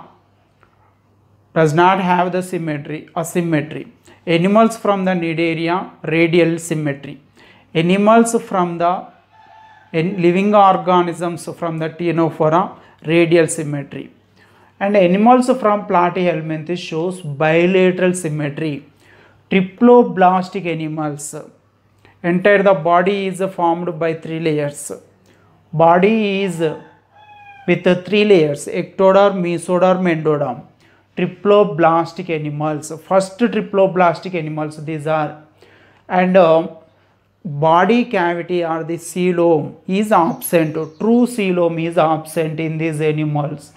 does not have the symmetry, asymmetry. Animals from the Cnidaria, radial symmetry. Animals from the living organisms from the Ctenophora, radial symmetry. And animals from Platyhelminthes shows bilateral symmetry. Triploblastic animals. Entire the body is formed by three layers. Body is with three layers: ectoderm, mesoderm, endoderm. Triploblastic animals. First triploblastic animals these are. And uh, body cavity or the coelom is absent. True coelom is absent in these animals.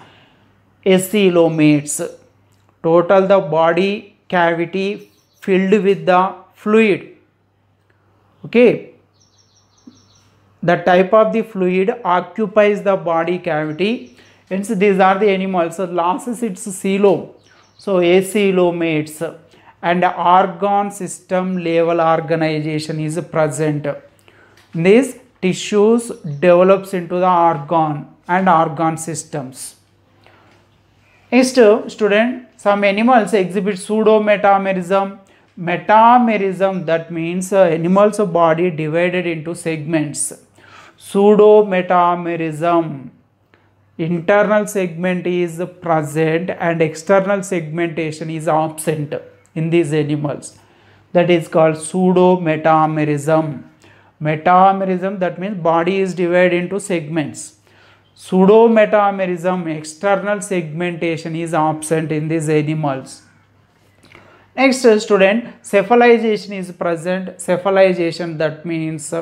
Acoelomates. Total the body cavity filled with the fluid. Okay, the type of the fluid occupies the body cavity. Hence these are the animals. So losses its coelom, so acoelomates, and organ system level organization is present. These tissues develops into the organ and organ systems. Next student, some animals exhibit pseudometamerism. Metamerism, that means uh, animals body divided into segments. Pseudometamerism, internal segment is present and external segmentation is absent in these animals. That is called pseudometamerism. Metamerism, that means body is divided into segments. Pseudometamerism, external segmentation is absent in these animals. Next student, cephalization is present. Cephalization, that means uh,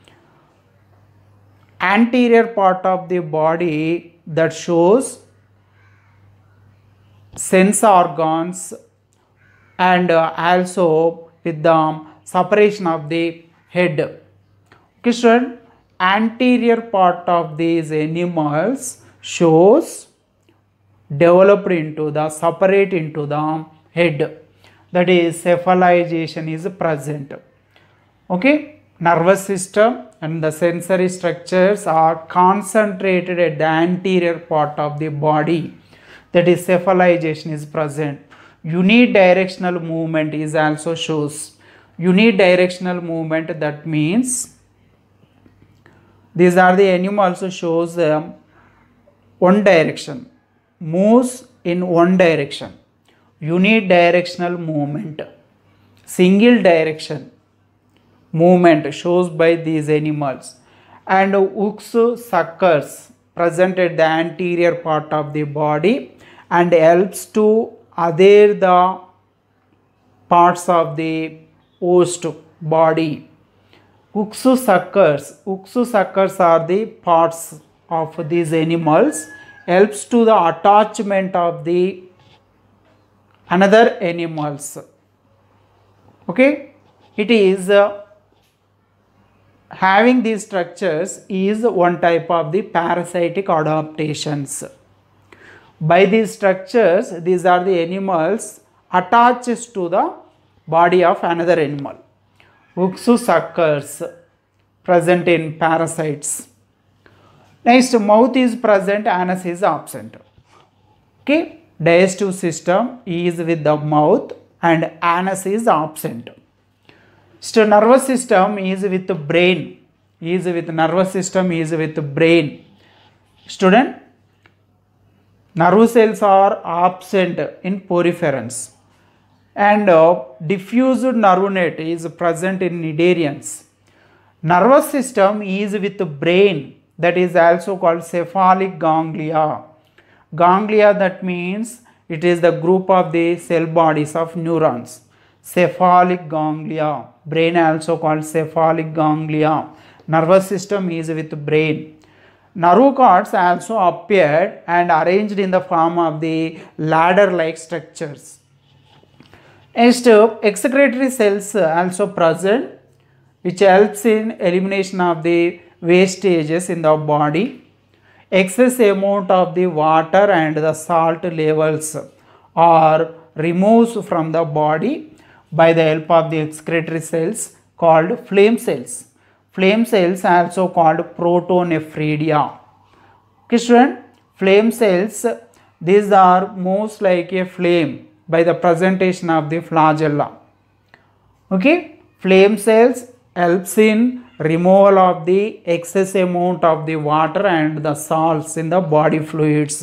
anterior part of the body that shows sense organs, and uh, also with the separation of the head. Okay student, anterior part of these animals shows developed into the separate into the head. That is cephalization is present. Okay, nervous system and the sensory structures are concentrated at the anterior part of the body. That is cephalization is present. Unidirectional movement is also shows. Unidirectional movement, that means these are the animals shows um, one direction, moves in one direction. Unidirectional movement, single direction movement shows by these animals. And hooks, suckers present at the anterior part of the body and helps to adhere the parts of the host body. Hooks, suckers, hooks, suckers are the parts of these animals, helps to the attachment of the another animals. Okay, it is uh, having these structures is one type of the parasitic adaptations. By these structures, these are the animals attaches to the body of another animal. Hooks, suckers present in parasites. Next, mouth is present, anus is absent. Okay, digestive system is with the mouth and anus is absent. So nervous system is with the brain, is with nervous system is with the brain. Student, nerve cells are absent in poriferans, and uh, diffused nerve net is present in cnidarians. Nervous system is with the brain, that is also called cephalic ganglia. Ganglia, that means it is the group of the cell bodies of neurons. Cephalic ganglia, brain also called cephalic ganglia. Nervous system is with brain. Nerve cords also appeared and arranged in the form of the ladder-like structures. Next, excretory cells also present, which helps in elimination of the wastages in the body. Excess amount of the water and the salt levels are removed from the body by the help of the excretory cells called flame cells. Flame cells also called protonephridia. Okay student, flame cells, these are most like a flame by the presentation of the flagella. Okay, flame cells helps in removal of the excess amount of the water and the salts in the body fluids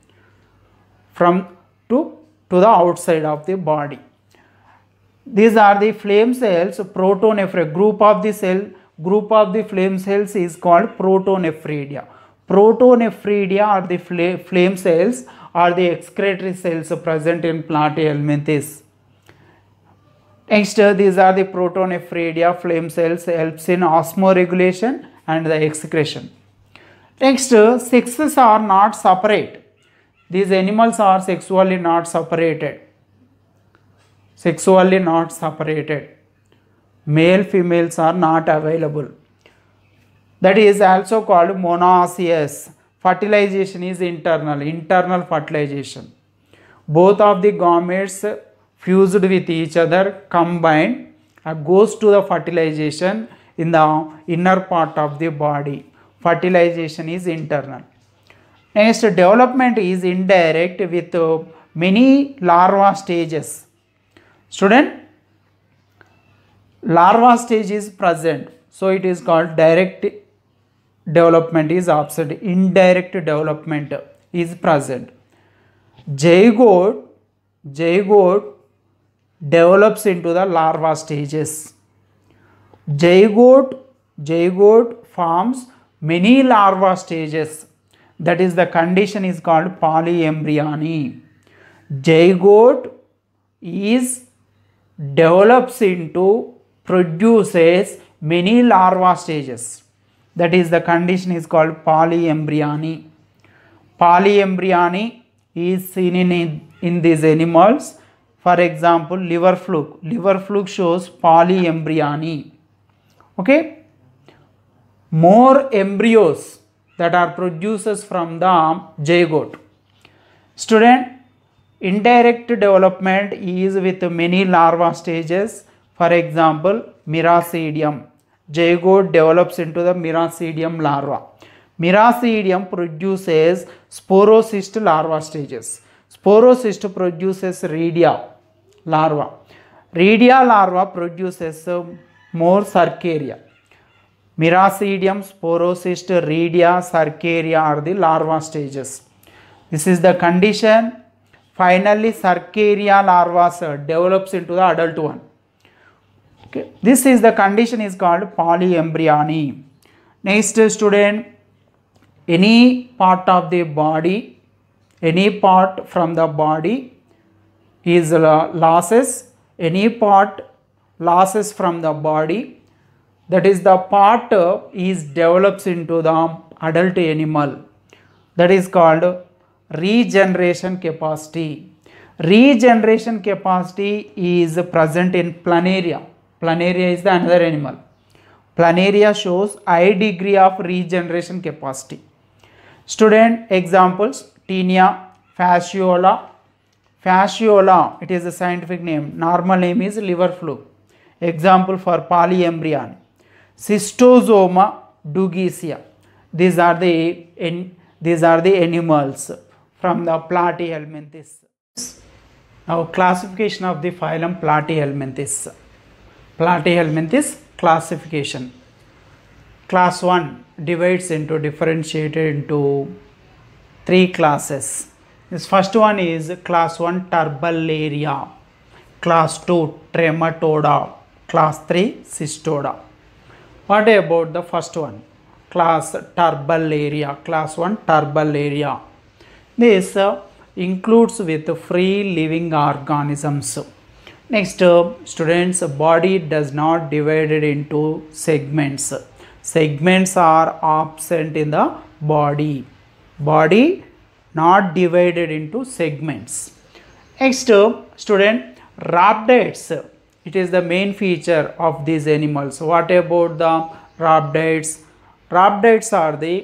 from to, to the outside of the body. These are the flame cells. Protonephridia, group of the cell, group of the flame cells is called protonephridia. Protonephridia are the flame cells or the excretory cells present in platyhelminthes. Next, these are the protonephridia flame cells, helps in osmoregulation and the excretion. Next, sexes are not separate. These animals are sexually not separated. Sexually not separated. Male females are not available. That is also called monoecious. Fertilization is internal, internal fertilization. Both of the gametes fused with each other, combined, uh, goes to the fertilization in the inner part of the body. Fertilization is internal. Next, development is indirect with uh, many larva stages. Student, larva stage is present, so it is called direct development is absent. Indirect development is present. Zygote, zygote develops into the larva stages. Zygote, zygote forms many larva stages. That is the condition is called polyembryony. Zygote is develops into produces many larva stages. That is the condition is called polyembryony. Polyembryony is seen in, in these animals. For example, liver fluke. Liver fluke shows polyembryony. Okay. More embryos that are produced from the zygote. Student, indirect development is with many larva stages. For example, miracidium. Zygote develops into the miracidium larva. Miracidium produces sporocyst larva stages. Sporocyst produces rhedia larva. Rhedia larva produces uh, more cercaria. Miracidium, sporocyst, rhedia, cercaria are the larva stages. This is the condition. Finally, cercaria larva develops into the adult one. Okay. This is the condition is called polyembryony. Next, student, any part of the body, any part from the body is losses, any part losses from the body, that is the part is develops into the adult animal. That is called regeneration capacity. Regeneration capacity is present in planaria. Planaria is the another animal. Planaria shows high degree of regeneration capacity. Student, examples, Taenia, Fasciola. Fasciola, it is a scientific name. Normal name is liver fluke. Example for polyembryony. Cystosoma dugicia. These are the in, these are the animals from the Platyhelminthes. Now, classification of the phylum Platyhelminthes. Platyhelminthes classification. Class one divides into differentiated into three classes. This first one is class one Turbellaria, class two Trematoda, class three Cystoda. What about the first one? Class Turbellaria, class one Turbellaria. This uh, includes with free living organisms. Next, uh, students, body does not divided into segments. Segments are absent in the body. Body not divided into segments. Next, uh, student, rhabdites. It is the main feature of these animals. What about the rhabdites? Rhabdites are the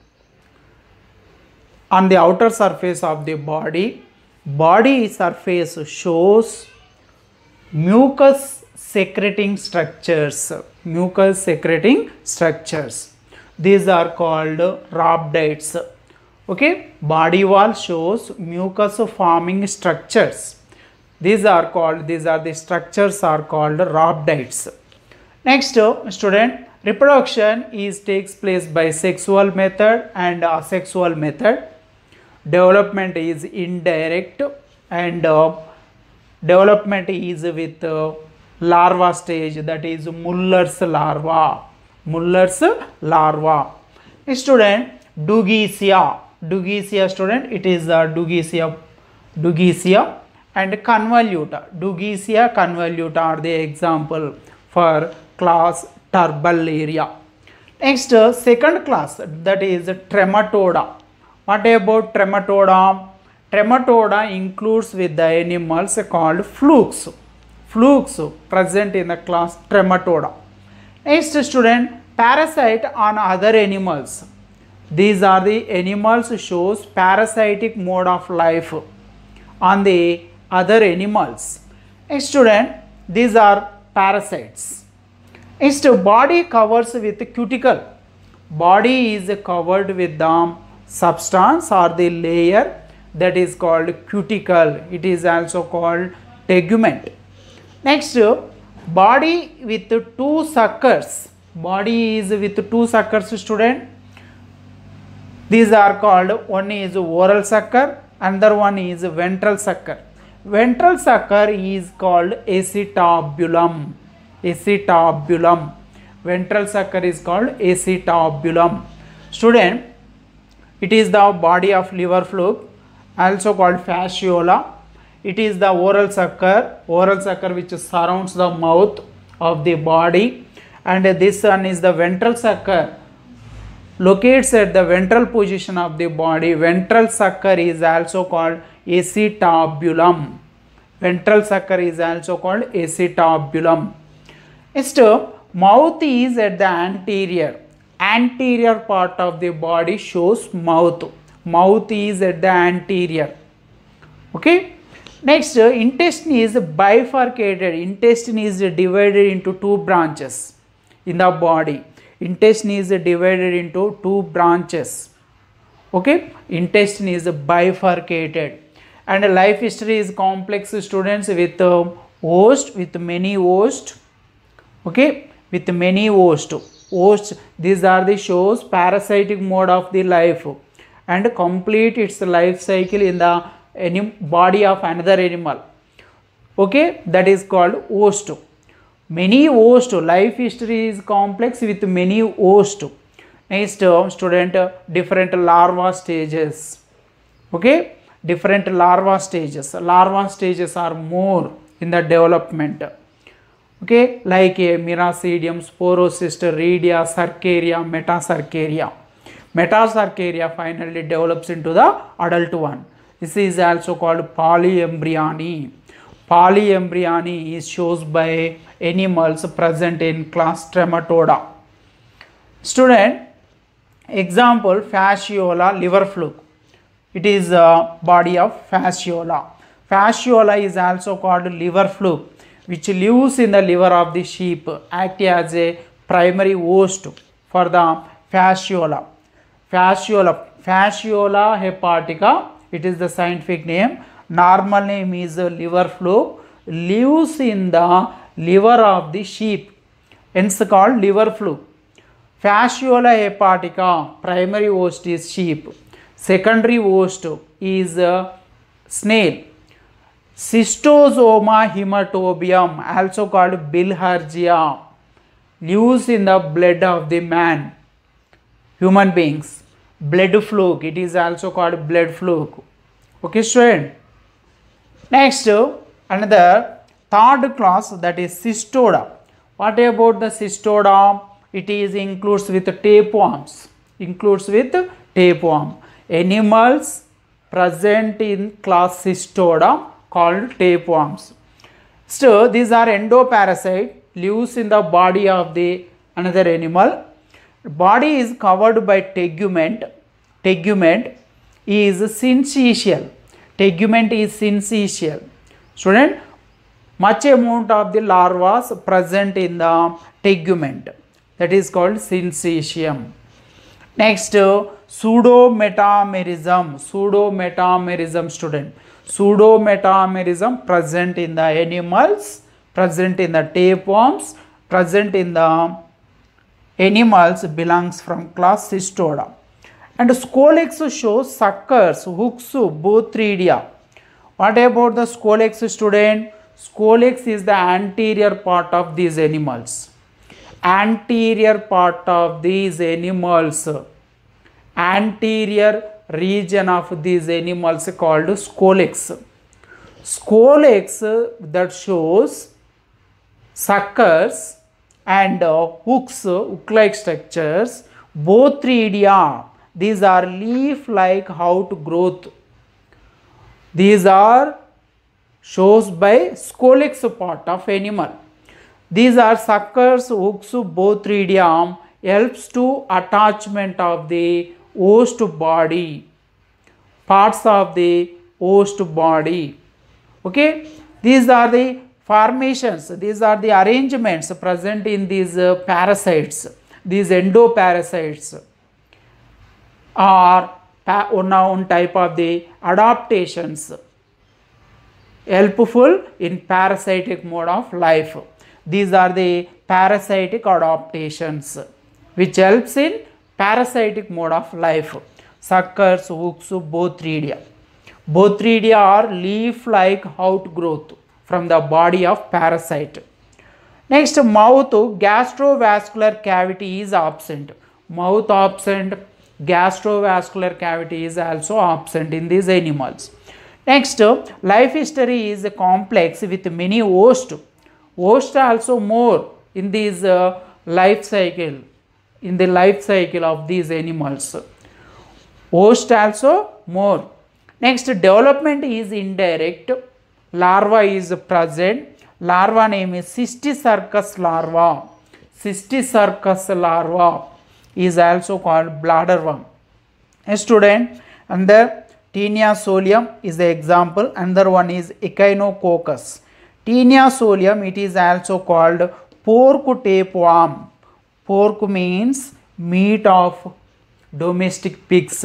on the outer surface of the body. Body surface shows mucus secreting structures. Mucus secreting structures. These are called rhabdites. Okay, body wall shows mucus forming structures. These are called, these are the structures are called rhabdites. Next, student, reproduction is takes place by sexual method and asexual method. Development is indirect and uh, development is with uh, larva stage, that is Muller's larva. Muller's larva. Student, Dugicia. Dugicia, student, it is uh, Dugicia, Dugicia and convoluta. Dugicia convoluta are the example for class Turbellaria. Next, uh, second class, that is Trematoda. What about Trematoda? Trematoda includes with the animals called flukes. flukes present in the class Trematoda. Next student, parasite on other animals. These are the animals shows parasitic mode of life on the other animals. Next student, these are parasites. Next, body covers with cuticle. Body is covered with the substance or the layer that is called cuticle. It is also called tegument. Next, body with two suckers. Body is with two suckers student. These are called, one is oral sucker, another one is ventral sucker. Ventral sucker is called acetabulum. Acetabulum. Ventral sucker is called acetabulum. Student, it is the body of liver fluke, also called fasciola. It is the oral sucker, oral sucker which surrounds the mouth of the body, and this one is the ventral sucker, locates at the ventral position of the body. Ventral sucker is also called acetabulum. Ventral sucker is also called acetabulum. Next, mouth is at the anterior. Anterior part of the body shows mouth. Mouth is at the anterior. Okay. Next, intestine is bifurcated. Intestine is divided into two branches in the body. Intestine is divided into two branches. Okay. Intestine is bifurcated. And life history is complex students with uh, host, with many host. Okay. With many host. Host, these are the shows parasitic mode of the life and complete its life cycle in the any body of another animal. Okay, that is called host. Many host, life history is complex with many host. Next, student, different larva stages. Okay, different larva stages. Larva stages are more in the development. Okay, like a Miracidium, Sporocyst, Rhedia, Cercaria, Metacercaria. Metacercaria finally develops into the adult one. This is also called polyembryony. Polyembryony is shown by animals present in class Trematoda. Student, example, fasciola, liver fluke. It is a body of fasciola. Fasciola is also called liver fluke, which lives in the liver of the sheep, act as a primary host for the fasciola. Fasciola, Fasciola hepatica, it is the scientific name. Normal name is liver fluke, lives in the liver of the sheep, hence called liver fluke. Fasciola hepatica, primary host is sheep, secondary host is uh, snail. Cystosoma hematobium, also called bilharzia, lives in the blood of the man, human beings. Blood fluke, it is also called blood fluke. Okay, student. Next, another third class, that is cystoda. What about the cystoda? It is includes with tapeworms. Includes with tapeworm. Animals present in class cystoda called tapeworms. So these are endoparasite, lives in the body of the another animal. Body is covered by tegument. Tegument is syncytial. Tegument is syncytial. Student, much amount of the larvae present in the tegument, that is called syncytium. Next, pseudometamerism. Pseudometamerism, student. Pseudometamerism present in the animals, present in the tapeworms, present in the animals, belongs from class Cystoda. And Scolex shows suckers, hooks, Bothridia. What about the Scolex, student? Scolex is the anterior part of these animals. Anterior part of these animals. Anterior region of these animals called Scolex. Scolex that shows suckers and uh, hooks, hook-like structures. Bothridia, these are leaf-like out growth. These are shows by scolex part of animal. These are suckers, hooks, bothridium helps to attachment of the host body, parts of the host body. Okay, these are the formations, these are the arrangements present in these uh, parasites, these endoparasites are one type of the adaptations helpful in parasitic mode of life. These are the parasitic adaptations which helps in parasitic mode of life. Suckers, hooks, bothridia. Bothridia are leaf-like outgrowth from the body of parasite. Next, mouth, gastrovascular cavity is absent. Mouth absent, gastrovascular cavity is also absent in these animals. Next, life history is complex with many hosts. Hosts also more in this uh, life cycle, in the life cycle of these animals. Host also more. Next, development is indirect. Larva is present. Larva name is Cysticercus larva. Cysticercus larva is also called bladder worm. A student, and the Taenia solium is the example. Another one is Echinococcus. Taenia solium, it is also called pork tapeworm. Pork means meat of domestic pigs.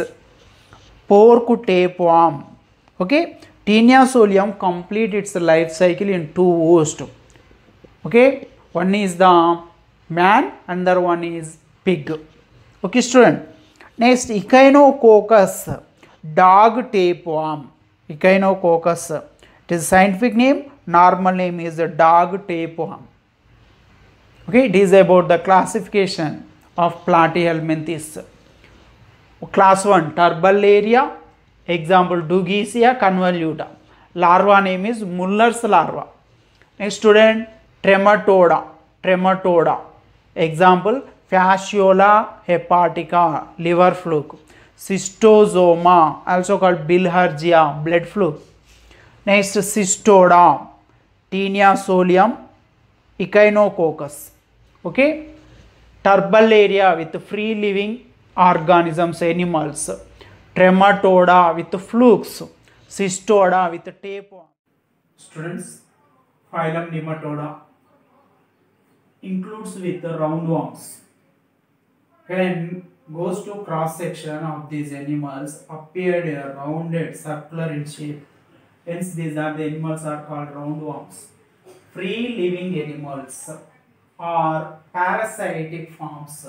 Pork tapeworm. Okay. Taenia solium complete its life cycle in two hosts. Okay. One is the man, another one is pig. Okay, student. Next, Echinococcus, dog tapeworm. Echinococcus. It is scientific name. Normal name is dog tapeworm. Okay, it is about the classification of Platyhelminthes. Class one, Turbellaria. Example, Dugesia convoluta. Larva name is Muller's larva. Next, student, Trematoda. Trematoda. Example, Fasciola hepatica, liver fluke. Cystosoma, also called Bilharzia, blood fluke. Next, Cystoda, Taenia solium, Echinococcus. Okay, Turbellaria with free living organisms, animals. Trematoda with flukes. Cystoda with tapeworm. Students, phylum Nematoda includes with the roundworms. When goes to cross section of these animals appeared a rounded circular in shape. Hence these are the animals are called roundworms. Free living animals are parasitic forms.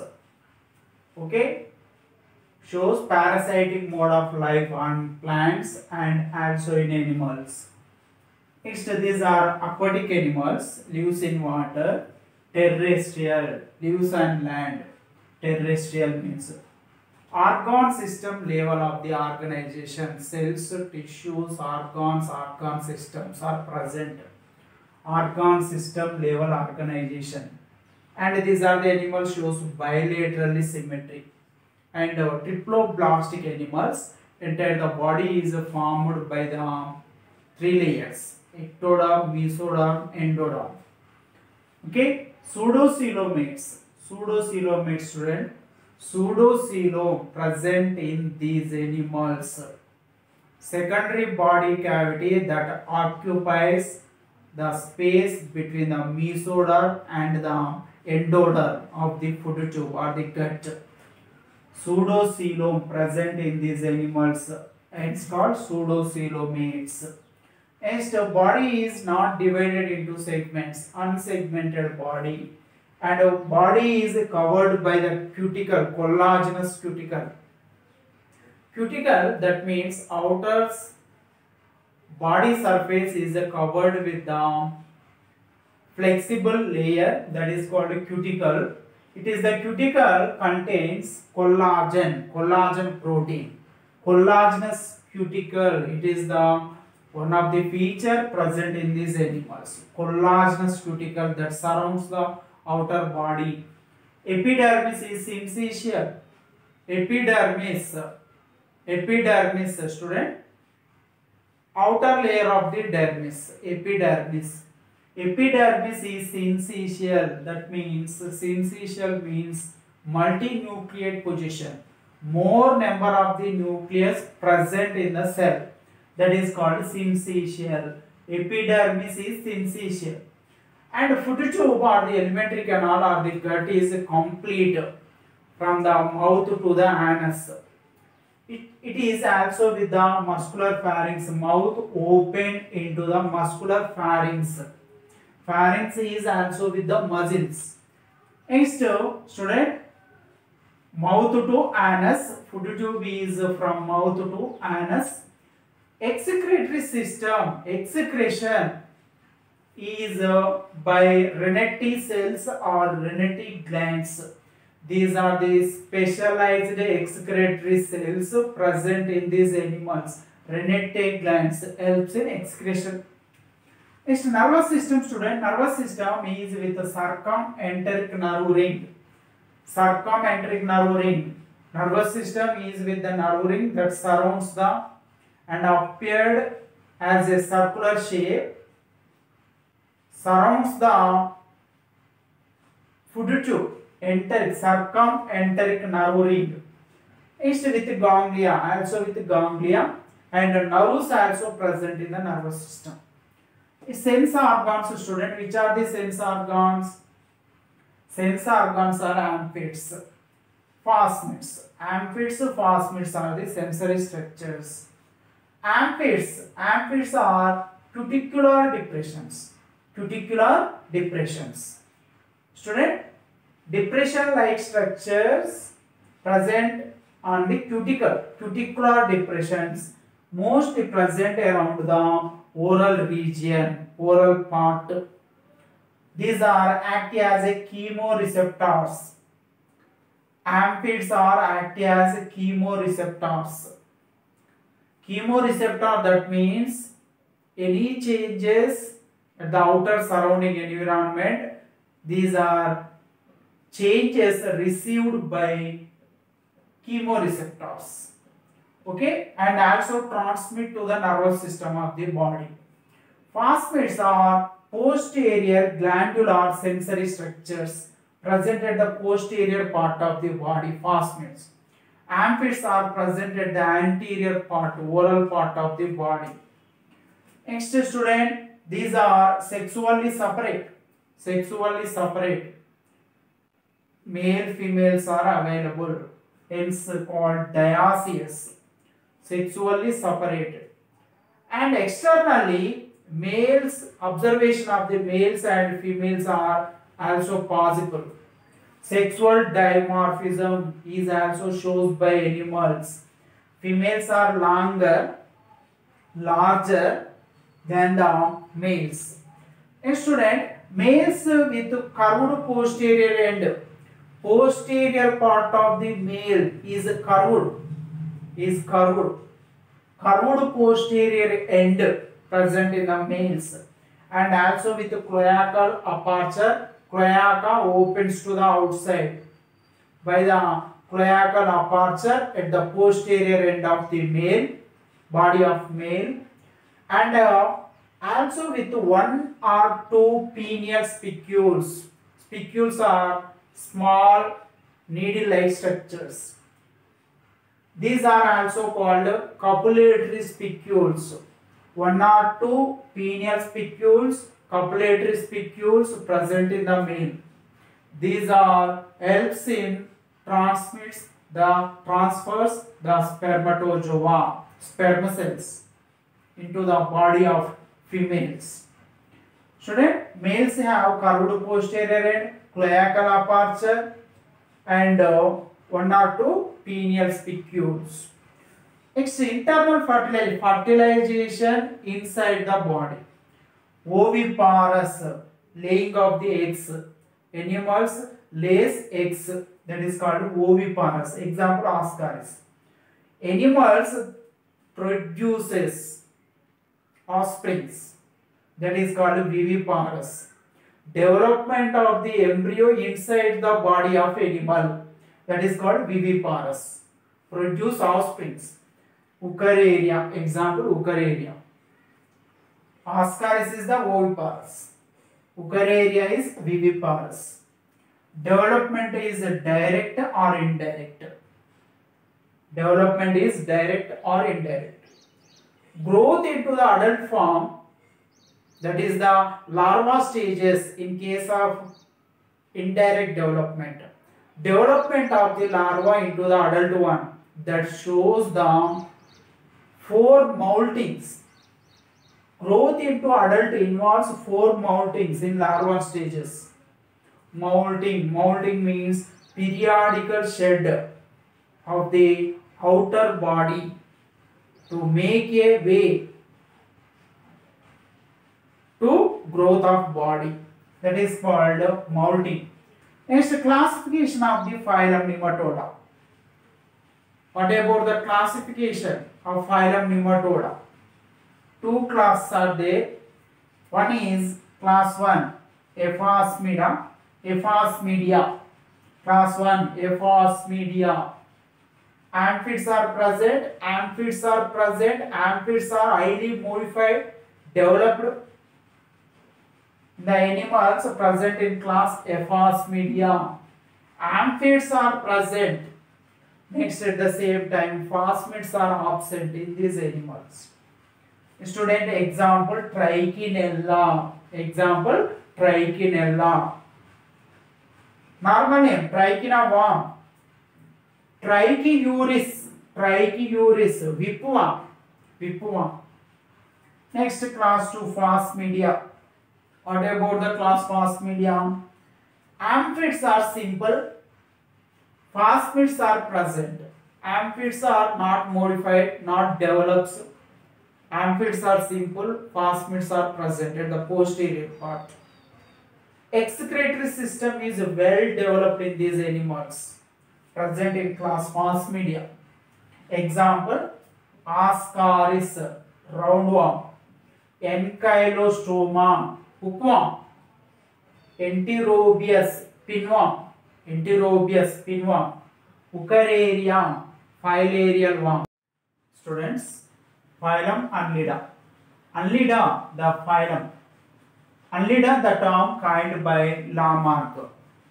Okay, shows parasitic mode of life on plants and also in animals. Next, these are aquatic animals, lives in water. Terrestrial, lives on land. Terrestrial means organ system level of the organization. Cells, tissues, organs, organ systems are present. Organ system level organization. And these are the animals shows bilaterally symmetry. And uh, triploblastic animals, entire the body is formed by the three layers: ectoderm, mesoderm, endoderm. Okay, pseudocoelomates. Pseudocoelomates, student. Pseudocoelom present in these animals. Secondary body cavity that occupies the space between the mesoderm and the endoderm of the food tube or the gut. Pseudocoelom present in these animals. It's called pseudocoelomates. Next, the body is not divided into segments, unsegmented body, and a body is covered by the cuticle, collagenous cuticle. Cuticle, that means outer body surface is covered with the flexible layer, that is called a cuticle. It is the cuticle contains collagen, collagen protein. Collagenous cuticle, it is the one of the feature present in these animals. Collagenous cuticle that surrounds the outer body. Epidermis is syncytial. Epidermis. Epidermis, student. outer layer of the dermis, epidermis. Epidermis is syncytial. That means syncytial means multinucleate position. More number of the nucleus present in the cell. That is called syncytial. Epidermis is syncytial. And foot tube or the alimentary canal or the gut is complete from the mouth to the anus. It, it is also with the muscular pharynx, mouth open into the muscular pharynx. Pharynx is also with the muscles. Next, student, mouth to anus, foot tube is from mouth to anus. Excretory system, excretion is uh, by Renneti cells or Renneti glands. These are the specialized excretory cells present in these animals. Renneti glands helps in excretion. Next, nervous system, student. Nervous system is with the circumenteric nerve ring. Circumenteric nerve ring. Nervous system is with the nerve ring that surrounds the and appeared as a circular shape, surrounds the foot tube, enteric, circumenteric nerve ring. Next, with ganglia, also with ganglia, and nerves also present in the nervous system. Sense organs, student. Which are the sense organs? Sense organs are amphids, phasmids. Amphids, phasmids are the sensory structures. Amphids, amphids are cuticular depressions. Cuticular depressions. Student, depression-like structures present on the cuticle. Cuticular depressions mostly present around the oral region, oral part. These are act as a chemoreceptors. Amphids are act as chemoreceptors. Chemoreceptor, that means any changes at the outer surrounding environment, these are changes received by chemoreceptors. Okay, and also transmit to the nervous system of the body. Phasmids are posterior glandular sensory structures present at the posterior part of the body. Phasmids. Amphids are present at the anterior part, oral part of the body. Next, student, these are sexually separate. Sexually separate. Male, females are available. Hence called dioecious. Sexually separated. And externally, males, observation of the males and females are also possible. Sexual dimorphism is also shown by animals. Females are longer, larger than the males. Next, student, males with curved posterior end. Posterior part of the male is curved. Is curved. Curved posterior end present in the males. And also with cloacal aperture. Cloaca opens to the outside by the cloacal aperture at the posterior end of the male, body of male, and uh, also with one or two pineal spicules. Spicules are small needle-like structures. These are also called copulatory spicules. One or two pineal spicules, copulatory spicules present in the male. These are helps in transmits the transfers the spermatozoa, sperm cells into the body of females. Student, males have curved posterior end, cloacal aperture, and uh, one or two pineal spicules. Next, internal fertilization, fertilization inside the body. Oviparous, laying of the eggs. Animals lays eggs, that is called oviparous. Example, Ascaris. Animals produces offsprings, that is called viviparous. Development of the embryo inside the body of animal, that is called viviparous. Produce offsprings. Eukarya, example Eukarya. Ascaris is the oviparous. Eukarya is viviparous. Development is direct or indirect. Development is direct or indirect. Growth into the adult form, that is the larva stages in case of indirect development. Development of the larva into the adult one, that shows the four moltings. Growth into adult involves four moltings in larva stages. Molting, molting means periodical shed of the outer body to make a way to growth of body. That is called molting. Next, classification of the phylum Nematoda. What about the classification of phylum Nematoda? Two classes are there. One is class one, Aphasmida, Aphasmidia. Class one, Aphasmidia. Amphids are present, amphids are present, amphids are highly modified, developed in the animals present in class Aphasmidia. Amphids are present. Next, at the same time, phasmids are absent in these animals. Student, example Trichinella. Example Trichinella. Normal name Trichina worm. Trichiuris. Trichiuris. Vipua. Vipua. Next, class two, Phasmidia. What about the class Phasmidia? Amphids are simple. Phasmids are present. Amphids are not modified, not developed. Amphids are simple. Phasmids are present at the posterior part. Excretory system is well developed in these animals present in class Phasmidia. Example, Ascaris, roundworm, Ankylostoma, hookworm, Enterobius, pinworm, Enterobius, pinworm, Eukarya, filarial worm. Students, phylum Annelida. Annelida, the phylum. Annelida, the term coined by Lamarck.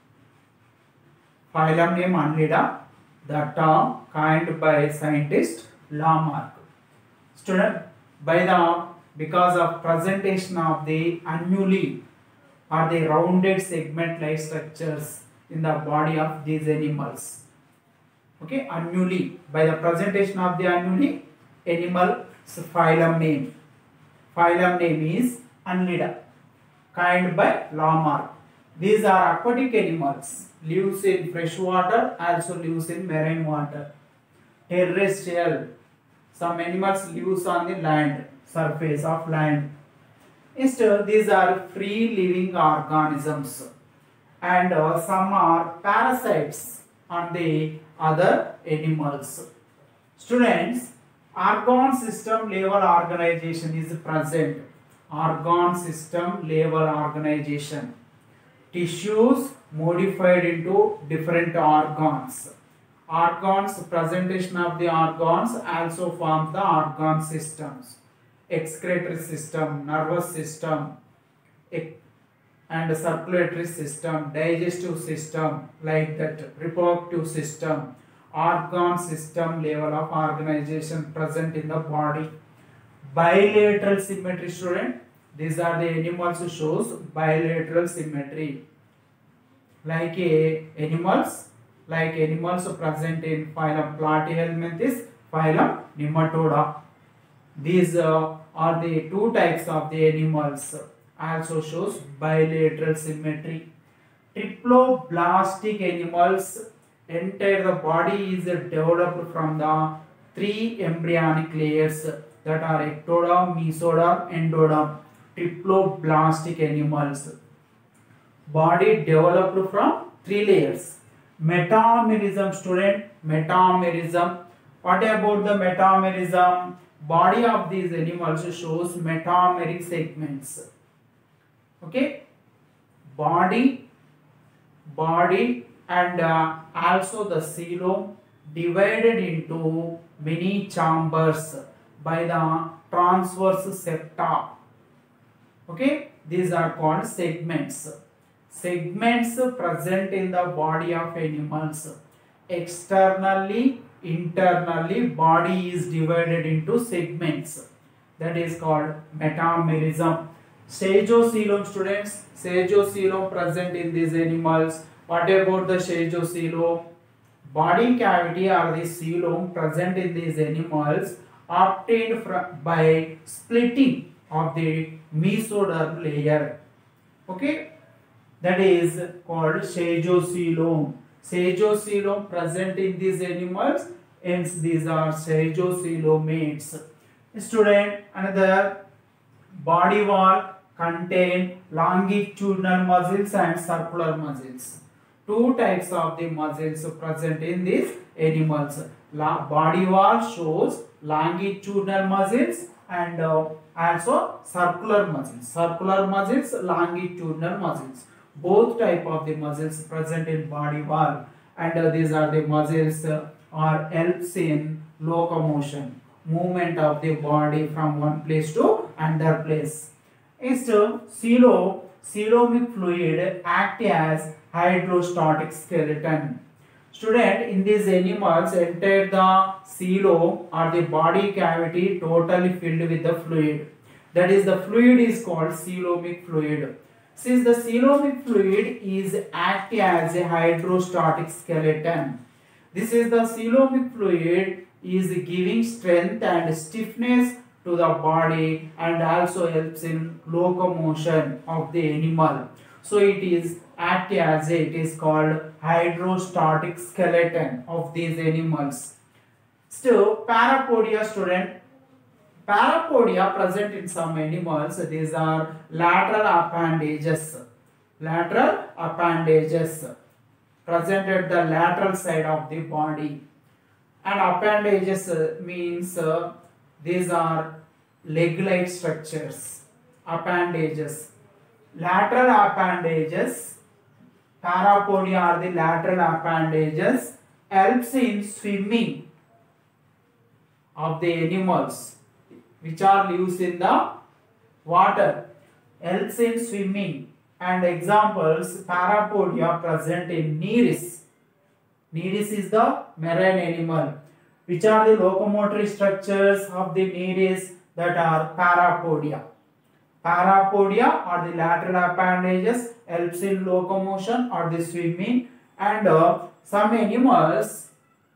Phylum name Annelida, the term coined by scientist Lamarck. Student, by the because of presentation of the annuli or the rounded segment-like structures in the body of these animals. Okay, annuli. By the presentation of the annuli, animal phylum name. Phylum name is Annelida, coined by Lamarck. These are aquatic animals, lives in fresh water, also lives in marine water. Terrestrial, some animals lives on the land, surface of land. Instead, these are free living organisms, and uh, some are parasites on the other animals. Students, organ system level organization is present. Organ system level organization. Tissues modified into different organs. Organs, presentation of the organs also forms the organ systems. Excretory system, nervous system, and circulatory system, digestive system, like that, reproductive system, organ system level of organization present in the body. Bilateral symmetry, student. These are the animals who shows bilateral symmetry. Like a animals, like animals present in phylum Platyhelminthes, phylum Nematoda. These uh, are the two types of the animals. Also shows bilateral symmetry. Triploblastic animals, entire the body is developed from the three embryonic layers that are ectoderm, mesoderm, endoderm. Triploblastic animals. Body developed from three layers. Metamerism, student. Metamerism. What about the metamerism? Body of these animals shows metameric segments. Okay. Body, body, and uh, also the coelom divided into many chambers by the transverse septa. Okay, these are called segments. Segments present in the body of animals. Externally, internally, body is divided into segments. That is called metamerism. Sagocoelom, students. Sagocoelom present in these animals. What about the sagocoelom? Body cavity or the coelom present in these animals obtained from, by splitting of the mesoderm layer. Okay, that is called sagocoelom. Sagocoelom present in these animals, hence these are sagocoelomates. Student, another body wall contain longitudinal muscles and circular muscles. Two types of the muscles present in these animals. La body wall shows longitudinal muscles and uh, also circular muscles. Circular muscles, longitudinal muscles. Both type of the muscles present in body wall, and uh, these are the muscles uh, are helps in locomotion, movement of the body from one place to another place. Next, coelom, coelomic fluid act as hydrostatic skeleton. Student, in these animals, entire the coelom or the body cavity totally filled with the fluid. That is, the fluid is called coelomic fluid. Since the coelomic fluid is act as a hydrostatic skeleton, this is the coelomic fluid is giving strength and stiffness to the body and also helps in locomotion of the animal. So it is act as a, it is called hydrostatic skeleton of these animals. Still, parapodia, student. Parapodia present in some animals. These are lateral appendages. Lateral appendages present at the lateral side of the body. And appendages means uh, these are leg-like structures. Appendages. Lateral appendages, parapodia are the lateral appendages, helps in swimming of the animals which are lives in the water, helps in swimming. And examples, parapodia present in Nereis. Nereis is the marine animal. Which are the locomotory structures of the Nereis? That are parapodia. Parapodia or the lateral appendages helps in locomotion or the swimming, and uh, some animals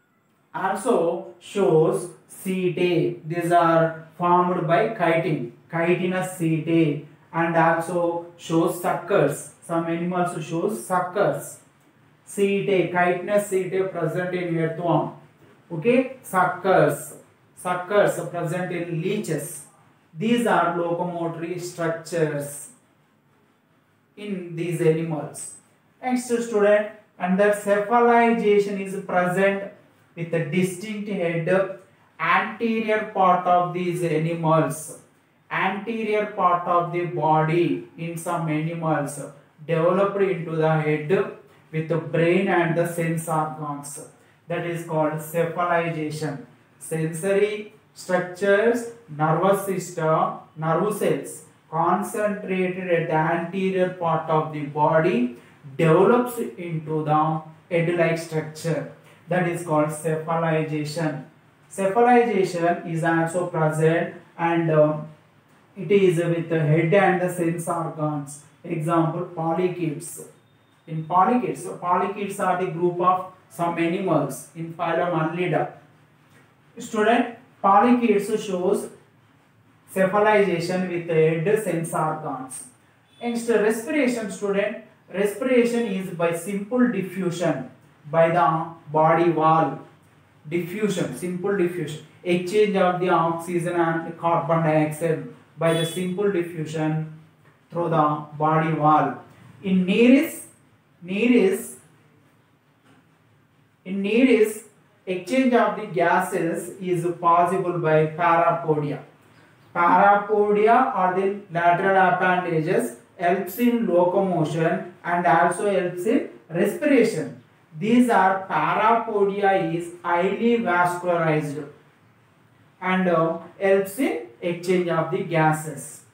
also shows setae. These are formed by chitin, chitinous setae, and also shows suckers. Some animals shows suckers. Setae, chitinous setae present in earthworm. Okay, suckers, suckers present in leeches. These are locomotory structures in these animals. Next, student, under cephalization is present with a distinct head, anterior part of these animals, anterior part of the body in some animals developed into the head with the brain and the sense organs. That is called cephalization. Sensory structures, nervous system, nerve cells concentrated at the anterior part of the body develops into the head-like structure. That is called cephalization. Cephalization is also present, and uh, it is with the head and the sense organs. Example, polychaetes. In polychaetes, so polychaetes are the group of some animals in phylum Annelida. Student, polychaetes shows cephalization with the head, sense organs. Next, respiration, student. Respiration is by simple diffusion by the body wall. Diffusion, simple diffusion. Exchange of the oxygen and carbon dioxide by the simple diffusion through the body wall. In Nereis, Nereis, in Nereis, exchange of the gases is possible by parapodia. Parapodia or the lateral appendages helps in locomotion and also helps in respiration. These are parapodia is highly vascularized and uh, helps in exchange of the gases.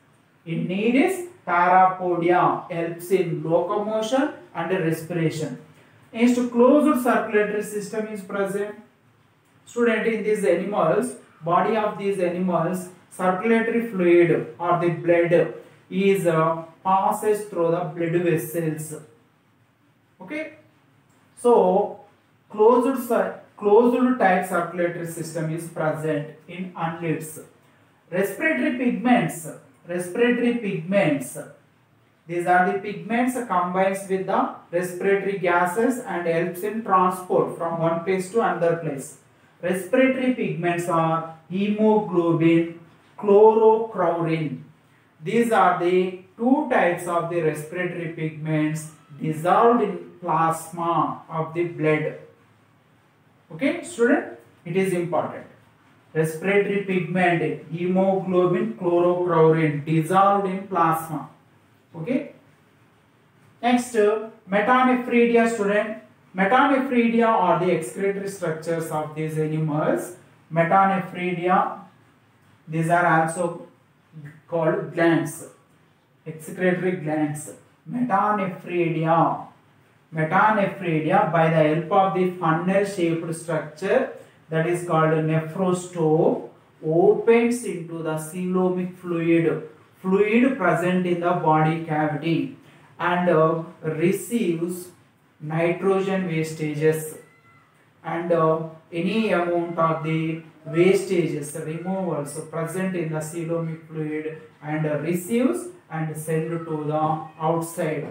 In Nereis, parapodia helps in locomotion and respiration. Next, closed circulatory system is present. Student, in these animals, body of these animals, circulatory fluid or the blood is uh, passes through the blood vessels. Okay, so closed closed type circulatory system is present in annelids. Respiratory pigments, respiratory pigments. These are the pigments combines with the respiratory gases and helps in transport from one place to another place. Respiratory pigments are hemoglobin, chlorochlorine. These are the two types of the respiratory pigments dissolved in plasma of the blood. Okay, student, it is important. Respiratory pigment, hemoglobin, chlorochlorine dissolved in plasma. Okay. Next, uh, metanephridia, student. Metanephridia are the excretory structures of these animals. Metanephridia, these are also called glands, excretory glands. Metanephridia, metanephridia by the help of the funnel shaped structure that is called nephrostome opens into the coelomic fluid, fluid present in the body cavity and uh, receives nitrogen wastages and uh, any amount of the wastages, removals present in the coelomic fluid and uh, receives and send to the outside,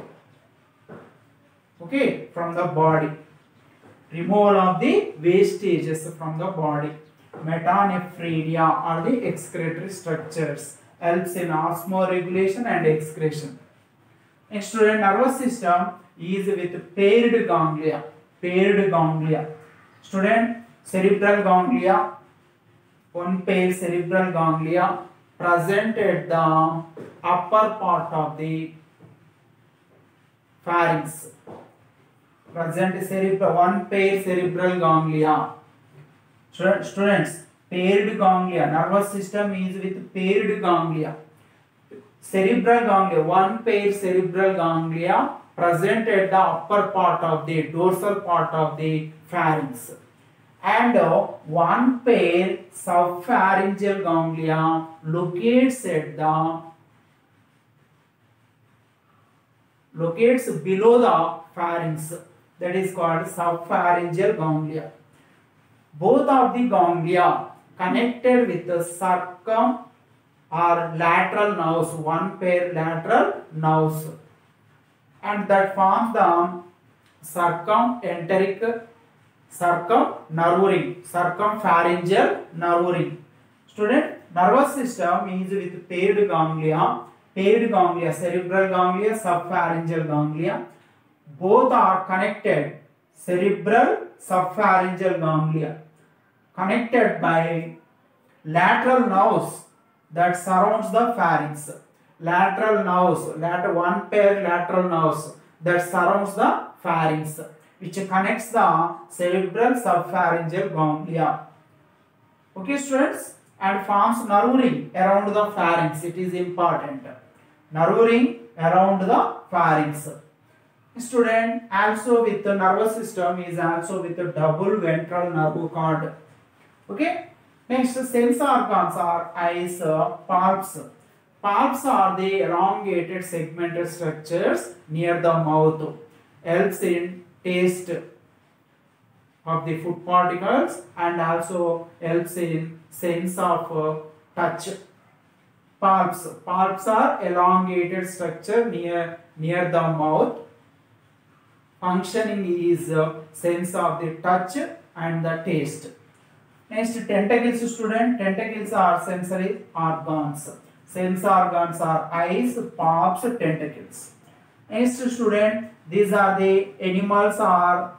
okay, from the body. Removal of the wastages from the body. Metanephridia are the excretory structures, helps in osmoregulation and excretion. Next, student, nervous system is with paired ganglia. Paired ganglia. Student, cerebral ganglia, one pair cerebral ganglia present at the upper part of the pharynx. Present cerebral, one pair cerebral ganglia. Students, paired ganglia. Nervous system is with paired ganglia. Cerebral ganglia, one pair cerebral ganglia present at the upper part of the dorsal part of the pharynx, and uh, one pair subpharyngeal ganglia locates at the locates below the pharynx, that is called subpharyngeal ganglia. Both of the ganglia connected with the circum or lateral nerves, one pair lateral nerves, and that forms the circumenteric circumnerve ring, circumpharyngeal nerve ring. Student, nervous system is with paired ganglia, paired ganglia, cerebral ganglia, subpharyngeal ganglia. Both are connected, cerebral, subpharyngeal ganglia, connected by lateral nerves that surrounds the pharynx. Lateral nerves, lateral, one pair lateral nerves that surrounds the pharynx, which connects the cerebral subpharyngeal ganglia. Okay, students, and forms nerve ring around the pharynx. It is important. Nerve ring around the pharynx. Student, also with the nervous system is also with the double ventral nerve cord. Okay. Next, sense organs are eyes, uh, palps. Palps are the elongated segmented structures near the mouth. Helps in taste of the food particles and also helps in sense of uh, touch. Palps. Palps are elongated structure near near the mouth. Functioning is uh, sense of the touch and the taste. Next, tentacles, student. Tentacles are sensory organs. Sense organs are eyes, palps, tentacles. Next, student, these are the animals are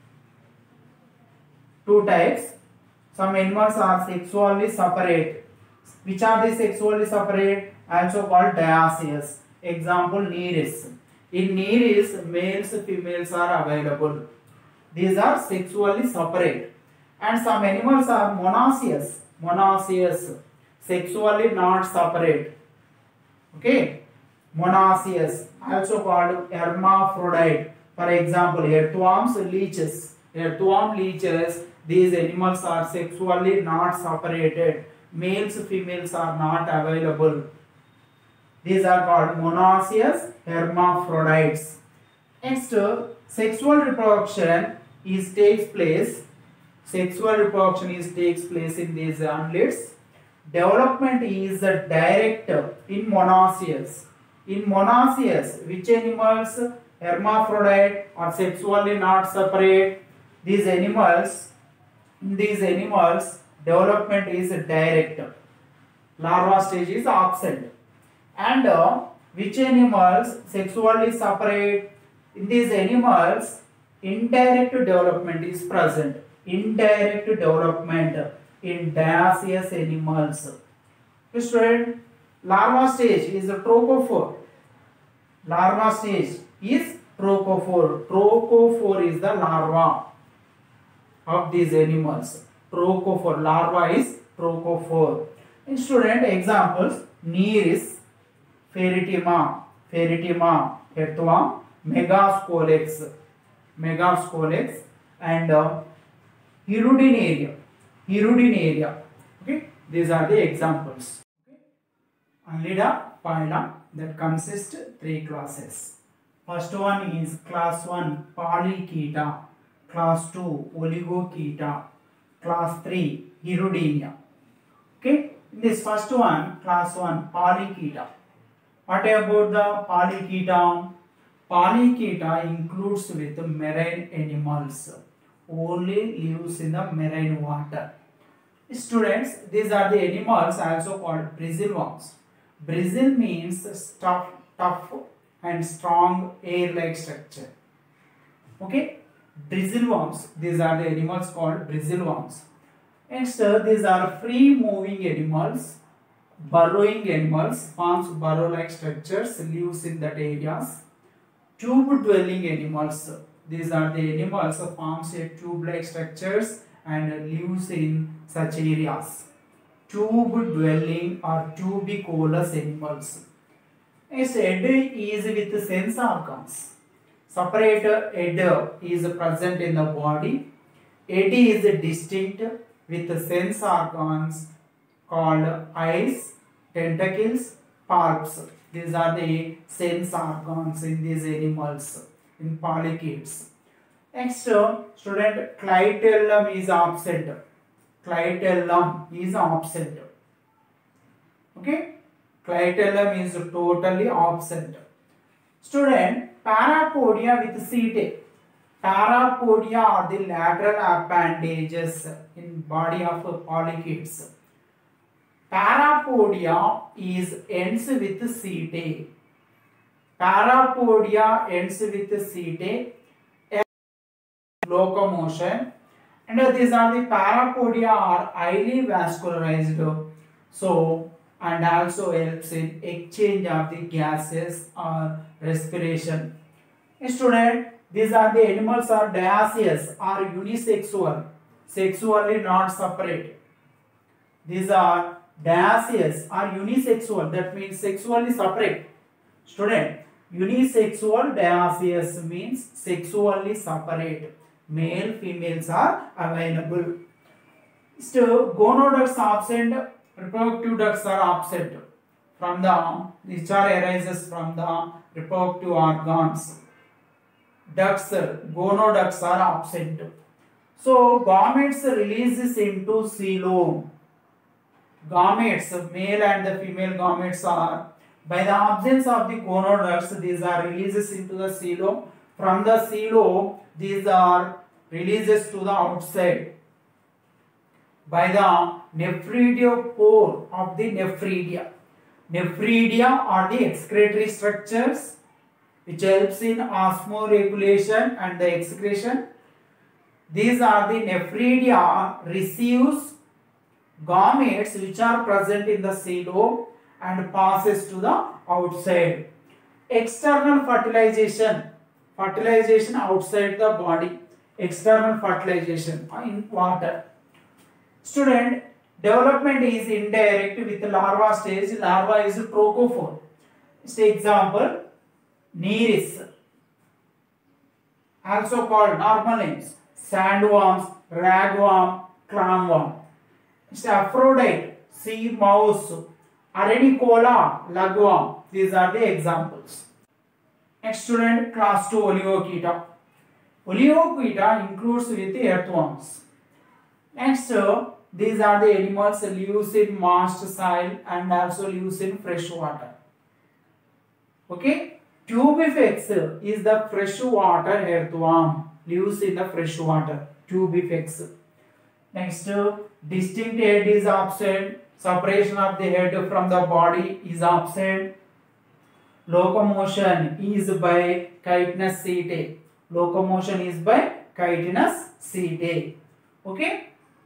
two types. Some animals are sexually separate. Which are the sexually separate? Also called dioecious. Example, Nereis. In Nereis, males, females are available. These are sexually separate. And some animals are monoecious. Monoecious, sexually not separate. Okay, monoecious, also called hermaphrodite. For example, earthworms, leeches. Earthworm, leeches. These animals are sexually not separated. Males, females are not available. These are called monoecious hermaphrodites. Next, uh, sexual reproduction is takes place. Sexual reproduction is takes place in these annelids. Development is uh, direct in monoecious. In monoecious, which animals hermaphrodite are sexually not separate? These animals, in these animals, development is direct. Larva stage is absent. And uh, which animals sexually separate? In these animals, indirect development is present. Indirect development in dioecious animals. Student, larva stage is a trochophore. Larva stage is trochophore. Trochophore is the larva of these animals. Trochophore. Larva is trochophore. In student, examples: Nereis, Ferritima, Ferritima, earthworm, Megascolex, Megascolex, and uh, Hirudinaria, Hirudinaria. Okay, these are the examples. Okay. Annelida, phyla that consist three classes. First one is class one, Polychaeta. Class two, Oligochaeta. Class three, Hirudinea. Okay, in this first one, class one, Polychaeta. What about the Polychaeta? Polychaeta includes with marine animals. Only lives in the marine water. Students, these are the animals also called bristle-worms. Bristle means tough, tough and strong air-like structure. Okay, bristle-worms. These are the animals called bristle-worms. Next, uh, these are free-moving animals. Burrowing animals, forms burrow-like structures, lives in that areas. Tube-dwelling animals. These are the animals that forms a tube-like structures and lives in such areas. Tube-dwelling or tubicolous animals. Next, head is with sense organs. Separate head is present in the body. Head is distinct with sense organs called eyes, tentacles, palps. These are the sense organs in these animals, in polychaetes. Next, student, clitellum is absent. Clitellum is absent. Okay, clitellum is totally absent. Student, parapodia with setae. Parapodia are the lateral appendages in body of polychaetes. Parapodia is ends with setae. Parapodia ends with setae, locomotion, and these are the parapodia are highly vascularized. So, and also helps in exchange of the gases or respiration. Student, these are the animals are dioecious or unisexual, sexually not separate. These are dioecious or unisexual, that means sexually separate. Student, unisexual dioecious means sexually separate. Male, females are available. Still, gonoducts absent, reproductive ducts are absent from the, which are arises from the reproductive organs. Ducts, gonoducts are absent. So, gametes releases into coelom. Gametes, male and the female gametes are, by the absence of the gonoducts, these are releases into the coelom. From the coelom, these are releases to the outside by the nephridopore of the nephridia. Nephridia are the excretory structures which helps in osmoregulation and the excretion. These are the nephridia receives gametes which are present in the coelom and passes to the outside. External fertilization, fertilization outside the body, external fertilization in water. Student, development is indirect with larva stage. Larva is trochophore. Say example, Nereis, also called normal names, sandworms, ragworm, clamworm. It's Aphrodite, sea mouse, Arenicola, lugworm. These are the examples. Next student, class two, Oligochaeta. Oligochaeta includes with the earthworms. Next, uh, these are the animals lives in moist soil and also lives in fresh water. Okay, Tubifex is the freshwater earthworm, lives in the fresh water. Tubifex. Next, uh, distinct head is absent. Separation of the head from the body is absent. Locomotion is by chitinous setae. Locomotion is by chitinous setae. Okay.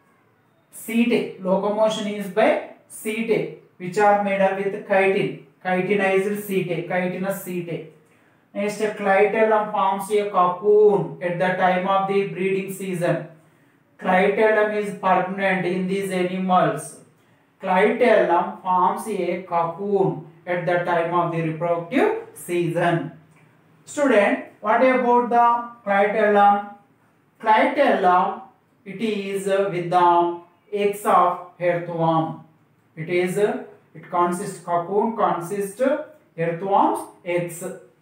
Setae. Locomotion is by setae, which are made up with chitin. Chitinized setae. Chitinous setae. Next, clitellum forms a cocoon at the time of the breeding season. Clitellum is permanent in these animals. Clitellum forms a cocoon at the time of the reproductive season. Student, what about the clitellum? Clitellum, it is with the eggs of earthworm. It is, it consists, cocoon consists earthworms eggs.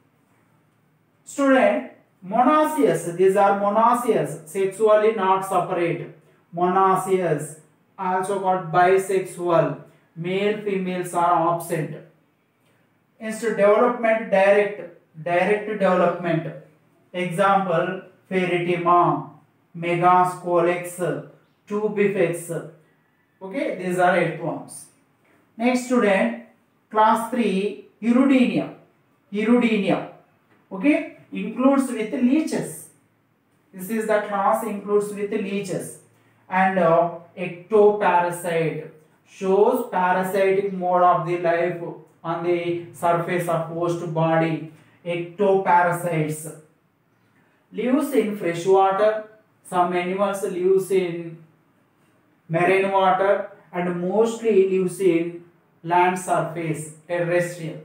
Student, monoecious, these are monoecious, sexually not separate. Monoecious, also called bisexual, male females are absent. Instead, development direct, direct development. Example, Ferritima, Megascolex, Tubifex. Okay, these are earthworms. Next student, class three, Hirudinea. Hirudinea. Okay, includes with leeches. This is the class includes with leeches. And uh, ectoparasite shows parasitic mode of the life on the surface of host body. Ectoparasites lives in fresh water. Some animals lives in marine water and mostly lives in land surface, terrestrial.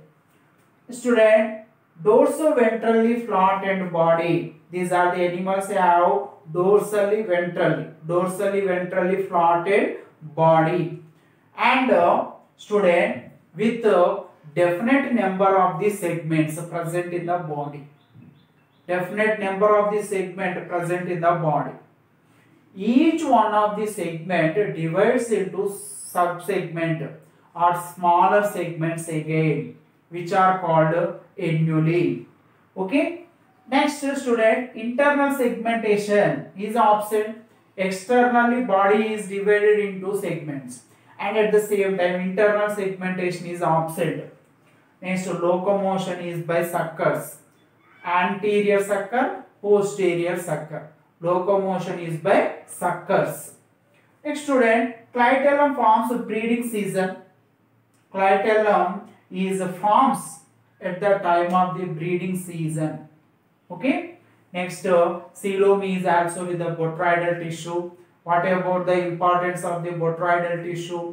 Student, dorso-ventrally flattened body. These are the animals that have dorsally ventrally, dorsally ventrally flattened body. And uh, student, with a definite number of the segments present in the body. Definite number of the segment present in the body. Each one of the segment divides into sub-segment or smaller segments again, which are called annuli. Okay. Next student, internal segmentation is absent. Externally body is divided into segments, and at the same time internal segmentation is absent. Next, locomotion is by suckers. Anterior sucker, posterior sucker. Locomotion is by suckers. Next student, clitellum forms breeding season. Clitellum is forms at the time of the breeding season. Okay. Next, uh, coelom is also with the botryoidal tissue. What about the importance of the botryoidal tissue?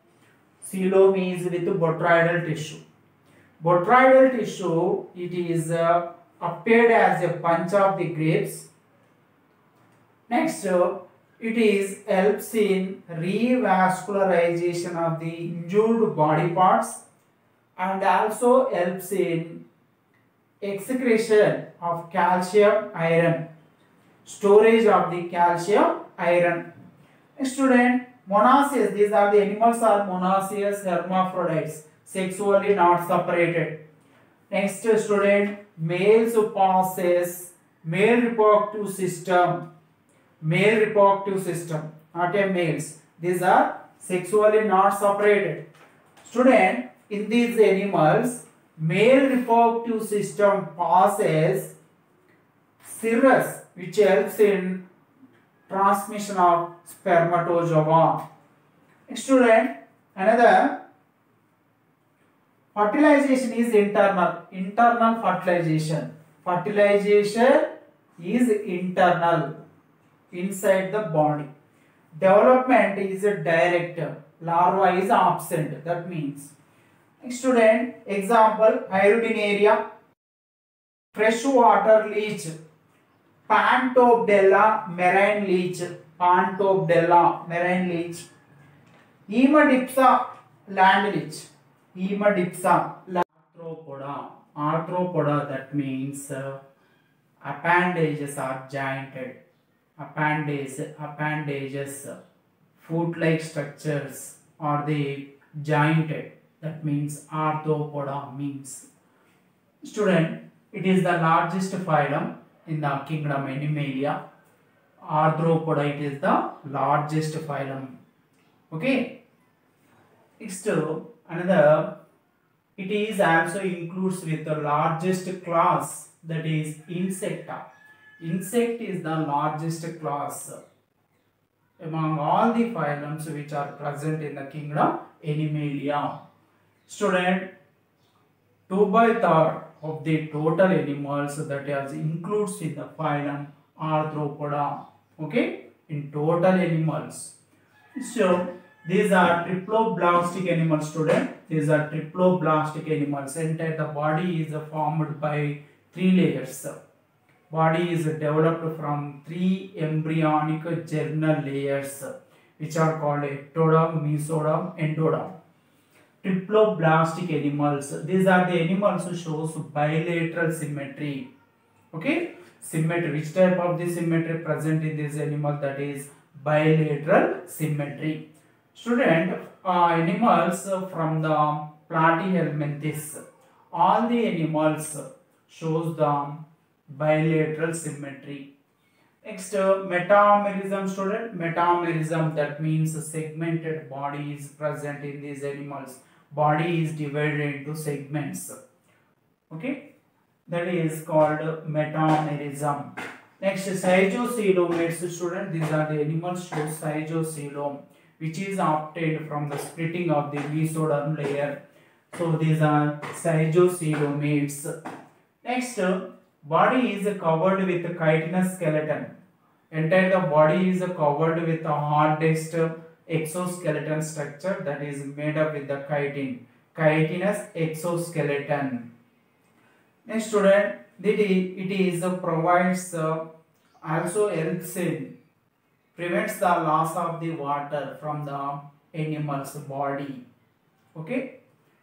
Coelom is with the botryoidal tissue. Botryoidal tissue, it is uh, appeared as a bunch of the grapes. Next, uh, it is helps in revascularization of the injured body parts and also helps in excretion of calcium iron, storage of the calcium iron. Student, monoecious, these are the animals are monoecious hermaphrodites, sexually not separated. Next student, males possess male reproductive system, male reproductive system, not a males. These are sexually not separated. Student, in these animals, male reproductive system possesses cirrus, which helps in transmission of spermatozoa. Student, another, fertilization is internal. Internal fertilization. Fertilization is internal, inside the body. Development is a direct. Larva is absent. That means, Student, example, Iridinaria, freshwater leech, Pantobdella marine leech, Pantobdella marine leech, Hemodipsa land leech, Hemodipsa arthropoda, arthropoda, that means uh, appendages are jointed, appendage, appendages, foot-like structures are they jointed, that means arthropoda means. Student, it is the largest phylum in the kingdom Animalia. Arthropoda, it is the largest phylum. Okay. Next, another, it is also includes with the largest class, that is Insecta. Insect is the largest class among all the phylums which are present in the kingdom Animalia. Student, two by third of the total animals that is includes in the phylum Arthropoda. Okay, in total animals. So these are triploblastic animals, student. These are triploblastic animals. Entire the body is formed by three layers. Body is developed from three embryonic germinal layers, which are called ectoderm, mesoderm, endoderm. Triploblastic animals. These are the animals who shows bilateral symmetry. Okay, symmetry. Which type of the symmetry present in this animal? That is bilateral symmetry. Student, uh, animals from the Platyhelminthes. All the animals shows the bilateral symmetry. Next, uh, metamerism, student. Metamerism, that means a segmented body is present in these animals. Body is divided into segments. Okay, that is called metamerism. Next, cygocelomates, student. These are the animals show cygocelome, which is obtained from the splitting of the mesoderm layer. So these are cygocelomates. Next, body is covered with chitinous skeleton. Entire the body is covered with a hardest exoskeleton structure that is made up with the chitin. Chitinous exoskeleton. Next, student, it is provides uh, also helps in prevents the loss of the water from the animal's body. Okay.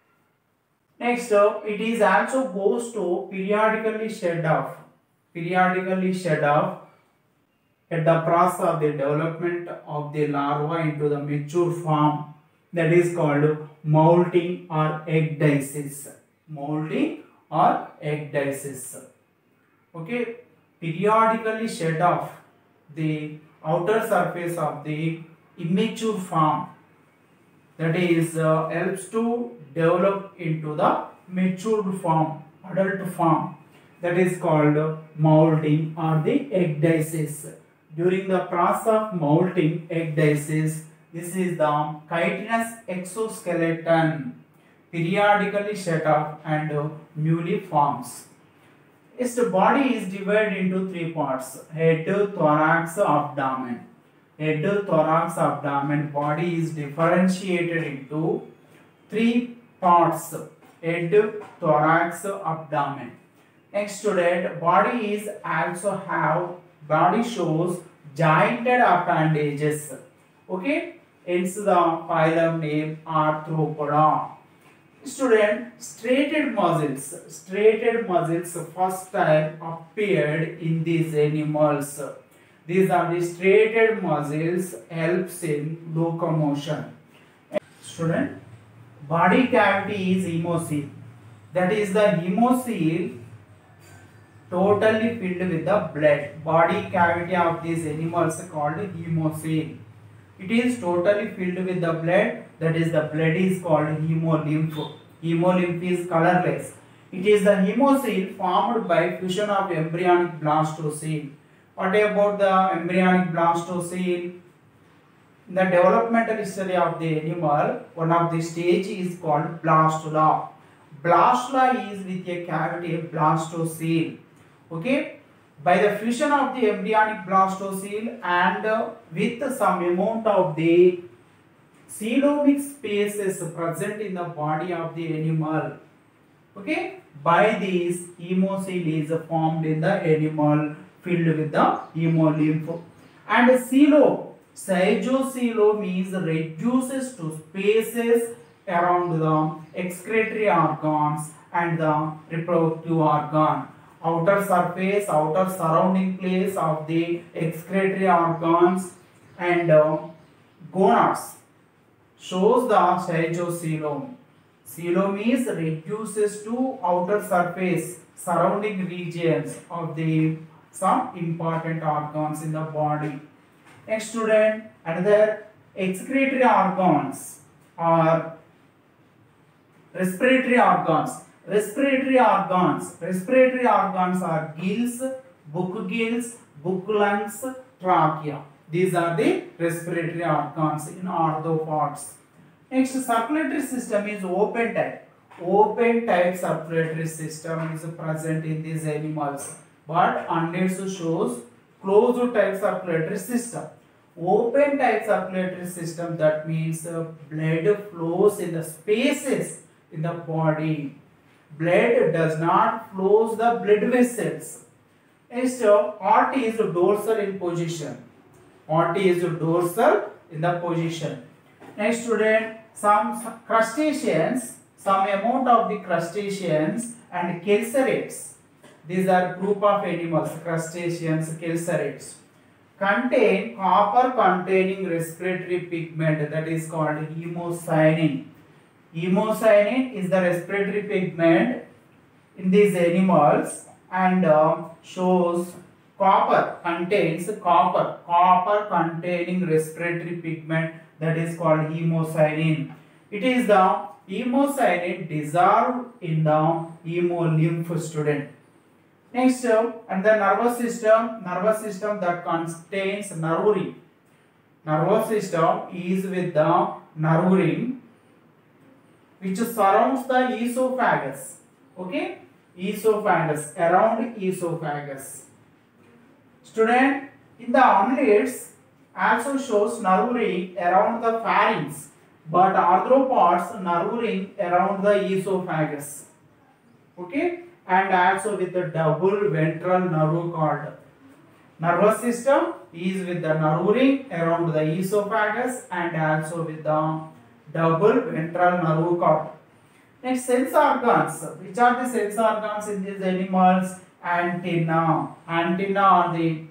Next, uh, it is also goes to periodically shed off, periodically shed off at the process of the development of the larva into the mature form, that is called molting or ecdysis. Molting or ecdysis. Okay, periodically shed off the outer surface of the immature form, that is uh, helps to develop into the matured form, adult form, that is called molting or the ecdysis. During the process of molting, ecdysis, this is the chitinous exoskeleton periodically shed off and uh, newly forms. Its body is divided into three parts: head, thorax, abdomen. Head, thorax, abdomen. Body is differentiated into three parts: head, thorax, abdomen. Next, student, body is also have body shows jointed appendages. Okay, hence the phylum name Arthropoda. Student, striated muscles. Striated muscles first time appeared in these animals. These are the striated muscles helps in locomotion. Student, body cavity is hemocoel. That is the hemocoel totally filled with the blood. Body cavity of these animals called hemocoel. It is totally filled with the blood. That is the blood is called hemolymph. Hemolymph is colorless. It is the hemocoel formed by fusion of embryonic blastocele. What about the embryonic blastocele? In the developmental history of the animal, one of the stage is called blastula. Blastula is with a cavity blastocele. Okay, by the fusion of the embryonic blastocele and uh, with some amount of the coelomic spaces present in the body of the animal. Okay, by these hemocoel is formed in the animal filled with the hemolymph. And coelom, cytocoelom means reduces to spaces around the excretory organs and the reproductive organ. Outer surface, outer surrounding place of the excretory organs and uh, gonads shows the cytocoelom. Coelom is reduces to outer surface, surrounding regions of the some important organs in the body. Next student, another excretory organs are respiratory organs. Respiratory organs. Respiratory organs are gills, book gills, book lungs, trachea. These are the respiratory organs in arthropods. Next, circulatory system is open type. Open type circulatory system is present in these animals, but unless shows closed type circulatory system. Open type circulatory system, that means uh, blood flows in the spaces in the body. Blood does not flows the blood vessels. Next, uh, heart is dorsal in position. Heart is dorsal in the position. Next student, some crustaceans, some amount of the crustaceans and chelysarids. These are group of animals, crustaceans, chelysarids, contain copper containing respiratory pigment, that is called hemocyanin. Hemocyanin is the respiratory pigment in these animals and uh, shows copper, contains copper, copper containing respiratory pigment, that is called hemocyanin. It is the hemocyanin dissolved in the hemolymph student. Next, uh, and the nervous system, nervous system that contains nerve ring. Nervous system is with the nerve ring which surrounds the esophagus. Okay, esophagus, around esophagus. Student, in the annelids also shows nerve ring around the pharynx, but arthropods nerve ring around the esophagus. Okay, and also with the double ventral nerve cord. Nervous system is with the nerve ring around the esophagus and also with the double ventral nerve cord. Next, sense organs. Which are the sense organs in these animals? Antenna. Antenna are the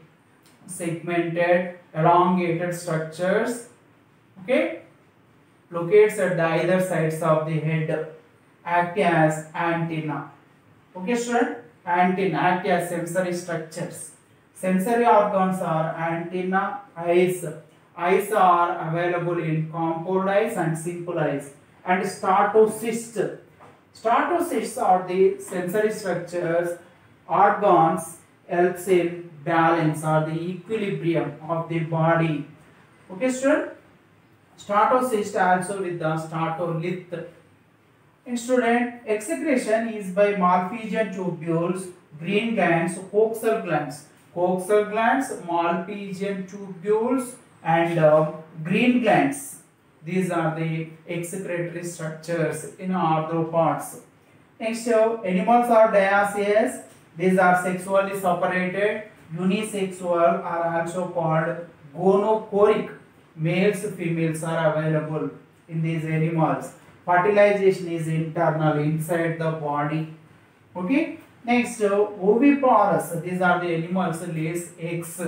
segmented, elongated structures. Okay, locates at the either sides of the head, act as antenna. Okay, student, antenna act as sensory structures. Sensory organs are antenna, eyes. Eyes are available in compound eyes and simple eyes. And statocysts. Statocysts are the sensory structures. Organs helps in balance or the equilibrium of the body. Okay, student. Statocyst also with the statolith. In student, excretion is by Malpighian tubules, green glands, coxal glands. Coxal glands, Malpighian tubules and uh, green glands. These are the excretory structures in arthropods. Next, uh, animals are dioecious. These are sexually separated. Unisexual are also called gonochoric. Males, females are available in these animals. Fertilization is internal, inside the body. Okay. Next, uh, oviparous. These are the animals lays eggs.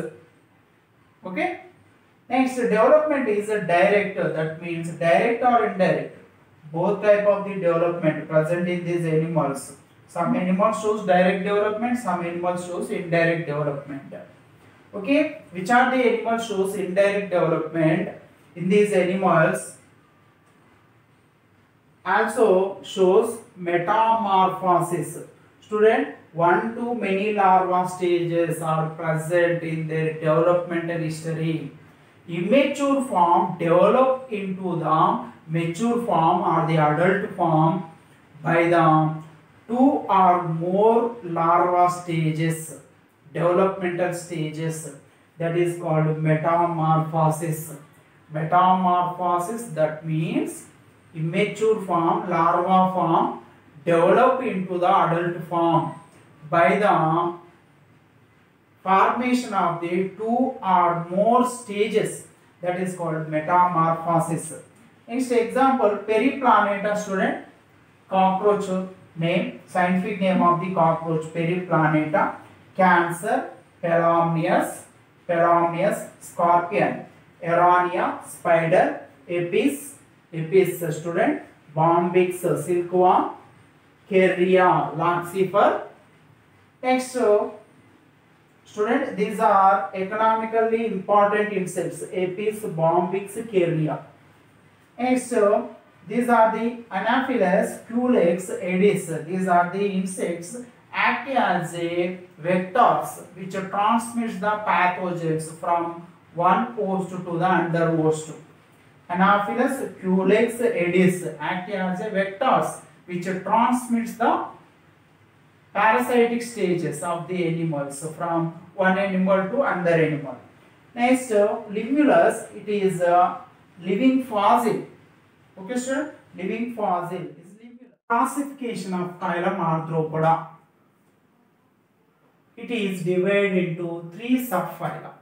Okay. Next, development is a direct. That means direct or indirect. Both type of the development present in these animals. Some animals shows direct development. Some animals shows indirect development. Okay. Which are the animals shows indirect development in these animals? Also shows metamorphosis. Student, one to many larva stages are present in their developmental history. Immature form develop into the mature form or the adult form by the two or more larva stages, developmental stages, that is called metamorphosis. Metamorphosis, that means immature form, larva form, develop into the adult form by the formation of the two or more stages, that is called metamorphosis. Next example, Periplaneta, student, cockroach name, scientific name of the cockroach, Periplaneta, Cancer, Pelomnius, Pelomnius, scorpion, Aronia, spider, Apis, Apis student, Bombyx, silkworm, Carria, Lucifer. Next student, these are economically important insects, Apis, Bombyx, Carria. Next, uh, these are the Anopheles, Culex, Aedes. These are the insects acting as a vectors which transmits the pathogens from one host to the other host. Anopheles, Culex, Aedes acting as a vectors which transmits the parasitic stages of the animals from one animal to another animal. Next, uh, Limulus, it is a living fossil. Okay, sir? Living fossil is living. Classification of phylum Arthropoda. It is divided into three subphyla.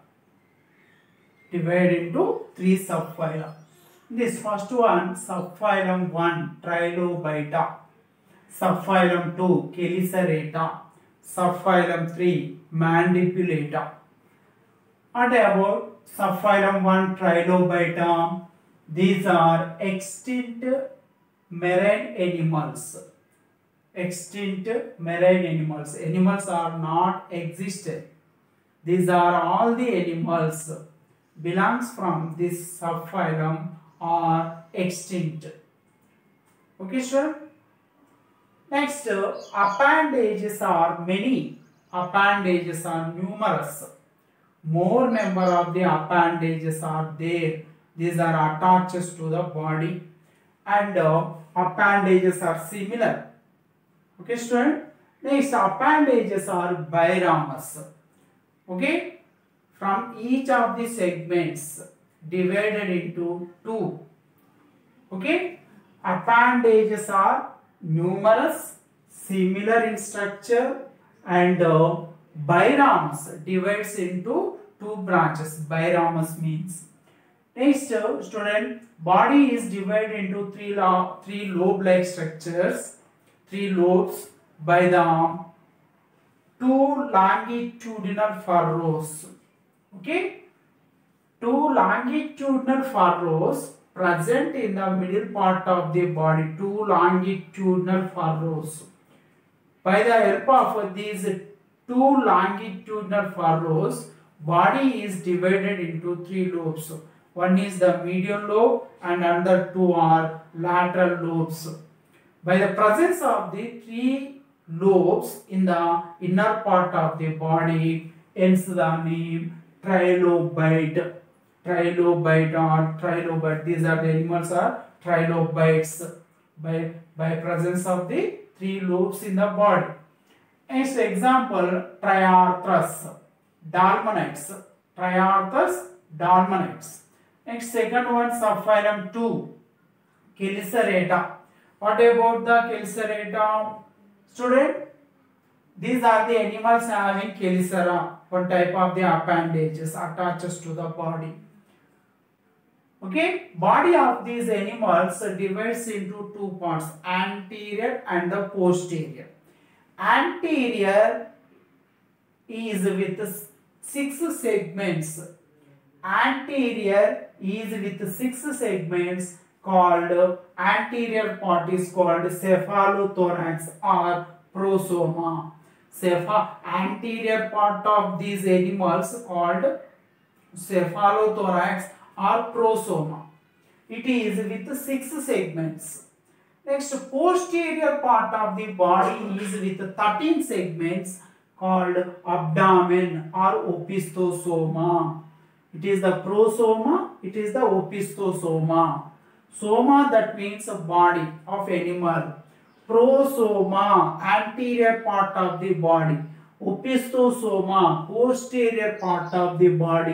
Divided into three subphyla. This first one, subphylum one, Trilobita. Subphylum two, Chelicerata. Subphylum three, Mandibulata. What about subphylum one, Trilobita? These are extinct marine animals. Extinct marine animals. Animals are not existed. These are all the animals belongs from this subphylum are extinct. Okay, sure. Next, appendages are many. Appendages are numerous. More number of the appendages are there. These are attached to the body and uh, appendages are similar. Okay, student. Next, appendages are biramous. Okay, from each of the segments divided into two. Okay, appendages are numerous, similar in structure, and uh, biramous divides into two branches. Biramous means. Next, uh, student, body is divided into three, lo three lobe-like structures, three lobes by the two longitudinal furrows. Okay, two longitudinal furrows present in the middle part of the body. Two longitudinal furrows. By the help of these two longitudinal furrows, body is divided into three lobes. One is the median lobe and another two are lateral lobes. By the presence of the three lobes in the inner part of the body, hence the name trilobite. Trilobite or trilobite. These are the animals are trilobites. By, by presence of the three lobes in the body. Next example, Triarthus, Dalmanites. Triarthus, Dalmanites. Next, second one, subphylum two, Chelicerata. What about the Chelicerata? Student, these are the animals having chelicera, one type of the appendages attaches to the body. Okay, body of these animals divides into two parts, anterior and the posterior. Anterior is with six segments. Anterior is with six segments called, anterior part is called cephalothorax or prosoma. Cepha, anterior part of these animals called cephalothorax or prosoma. It is with six segments. Next, posterior part of the body is with thirteen segments called abdomen or opistosoma. It is the prosoma, it is the opistosoma. Soma, that means a body of animal. Prosoma, anterior part of the body. Opistosoma, posterior part of the body.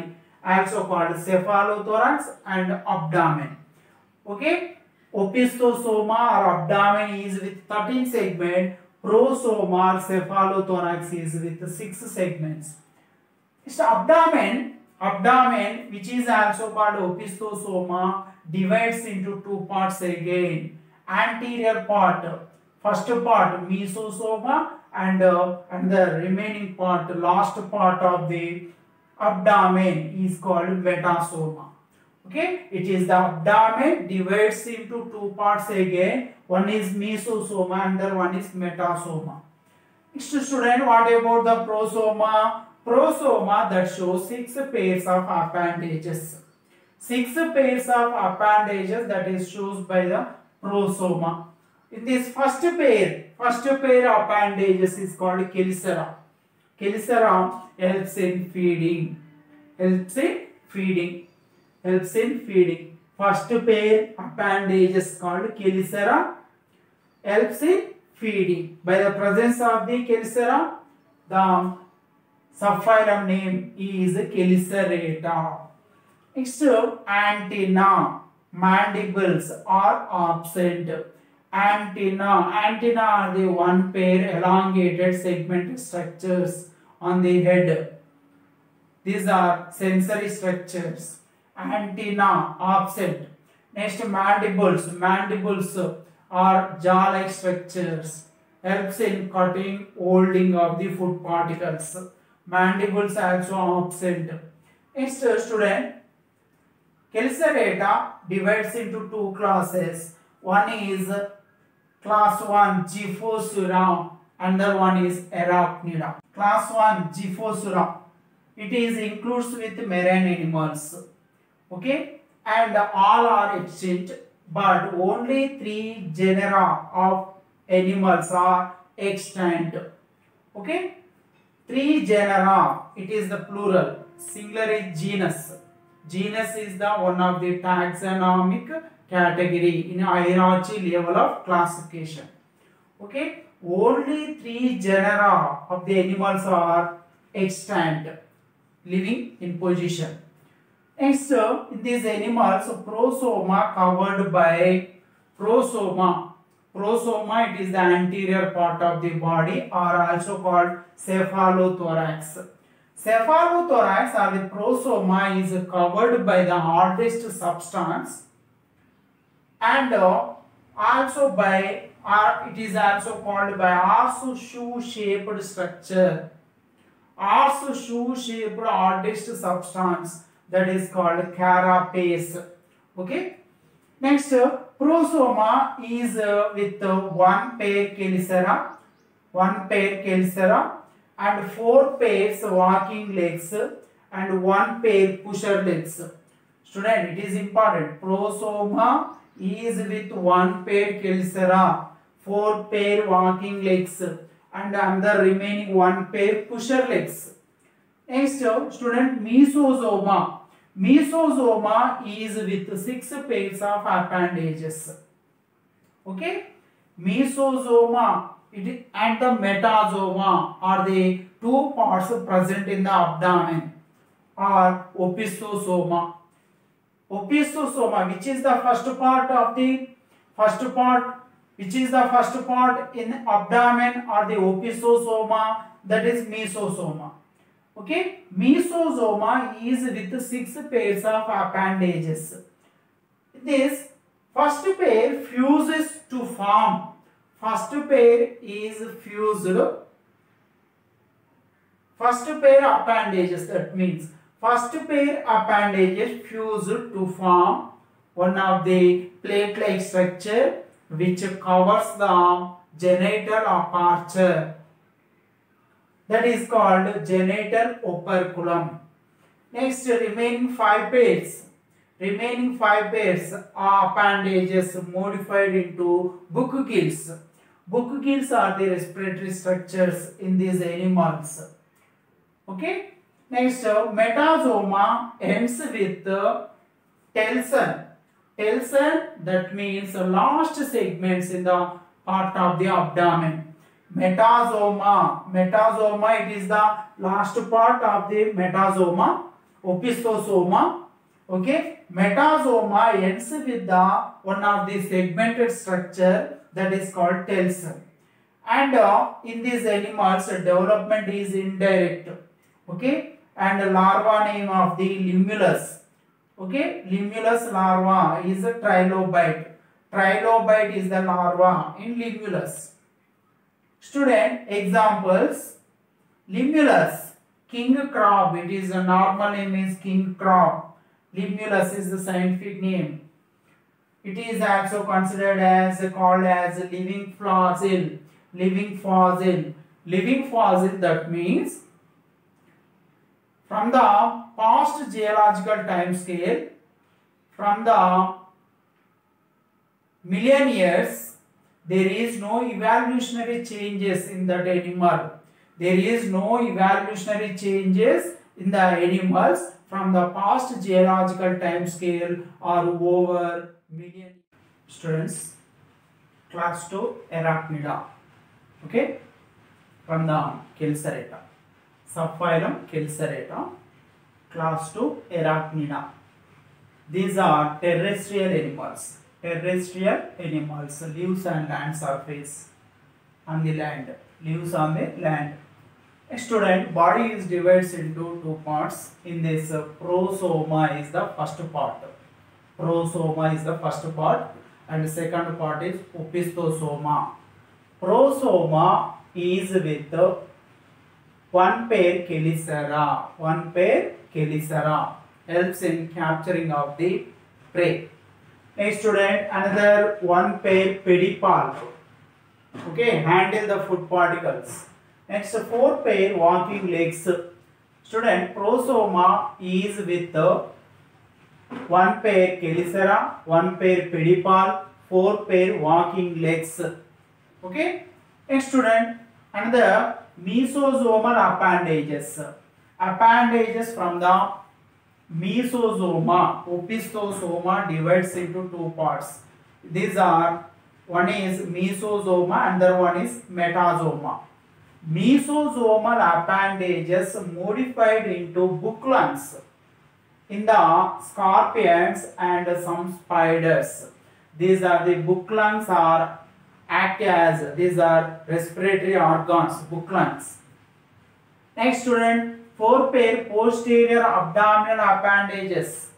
also called cephalothorax and abdomen. Okay, opistosoma or abdomen is with thirteen segments. Prosoma or cephalothorax is with six segments. It's abdomen. Abdomen, which is also called opistosoma, divides into two parts again. Anterior part, first part mesosoma, and uh, and the remaining part, last part of the abdomen is called metasoma. Okay, it is the abdomen divides into two parts again. One is mesosoma and the one is metasoma. Next student, what about the prosoma? Prosoma that shows six pairs of appendages. Six pairs of appendages that is shown by the prosoma. In this first pair, first pair of appendages is called chelicera. Chelicera helps in feeding. Helps in feeding. Helps in feeding. First pair appendages called chelicera helps in feeding. By the presence of the chelicera, the subphylum name is Chelicerata. Next, antenna, mandibles are absent. Antenna, antenna are the one pair elongated segment structures on the head. These are sensory structures. Antenna absent. Next, mandibles, mandibles are jaw-like structures. Helps in cutting, holding of the food particles. Mandibles also absent. Next student, Chelicerata divides into two classes. One is class one Gyphosura, another one is Arachnida. Class one Gyphosura, it is includes with marine animals. Okay, and all are extinct, but only three genera of animals are extant. Okay. Three genera, it is the plural, singular is genus. Genus is the one of the taxonomic category in hierarchy level of classification. Okay, only three genera of the animals are extant, living in position. Next, in these animals, prosoma covered by prosoma. Prosoma, it is the anterior part of the body, are also called cephalothorax. Cephalothorax or the prosoma is covered by the hardest substance and uh, also by, or it is also called by horseshoe shaped structure. Horseshoe shaped hardest substance, that is called carapace. Okay. Next, prosoma is uh, with uh, one pair chelicera, one pair chelicera and four pairs walking legs and one pair pusher legs. Student, it is important. Prosoma is with one pair chelicera, four pair walking legs and another remaining one pair pusher legs. Next, student, mesosoma. Mesosoma is with six pairs of appendages. Okay, mesosoma it, and the metasoma are the two parts present in the abdomen, or opistosoma. Opistosoma, which is the first part of the first part, which is the first part in abdomen, or the opistosoma, that is mesosoma. Okay, mesosoma is with six pairs of appendages. This first pair fuses to form. First pair is fused. First pair appendages, that means first pair appendages fused to form one of the plate-like structure which covers the genital aperture. That is called genital operculum. Next, remaining five pairs. Remaining five pairs are appendages modified into book gills. Book gills are the respiratory structures in these animals. Okay. Next, metasoma ends with telson. Telson, that means last segments in the part of the abdomen. Metasoma, metasoma, it is the last part of the metasoma. opistosoma. Okay, metasoma ends with the one of the segmented structure that is called telson. And uh, in these animals, uh, development is indirect. Okay, and the larva name of the limulus. Okay, limulus larva is a trilobite. Trilobite is the larva in limulus. Student, examples: limulus, king crab. It is a normal name is king crab. Limulus is the scientific name. It is also considered as called as living fossil. Living fossil. Living fossil, that means from the past geological time scale, from the million years, there is no evolutionary changes in that animal. There is no evolutionary changes in the animals from the past geological time scale or over million. Students, class two, Arachnida. Okay, from the Kelcerata. Subphylum Kelcerata. Class two, Arachnida. These are terrestrial animals. Terrestrial animals lives on land surface, on the land. Lives on the land. A student, body is divided into two parts. In this, uh, prosoma is the first part. Prosoma is the first part, and the second part is opistosoma. Prosoma is with uh, one pair chelicera. One pair chelicera helps in capturing of the prey. Next student, another one pair pedipalp. Okay, handle the food particles. Next, four pair walking legs. Student, prosoma is with uh, one pair chelicera, one pair pedipalp, four pair walking legs. Okay. Next student, another mesosomal appendages. Appendages from the mesosoma. Opistosoma divides into two parts. These are, one is mesosoma and the other one is metasoma. Mesosomal appendages modified into bouclans in the scorpions and some spiders. These are the bouclans are act as, these are respiratory organs, bouclans. Next student, four pair posterior abdominal appendages.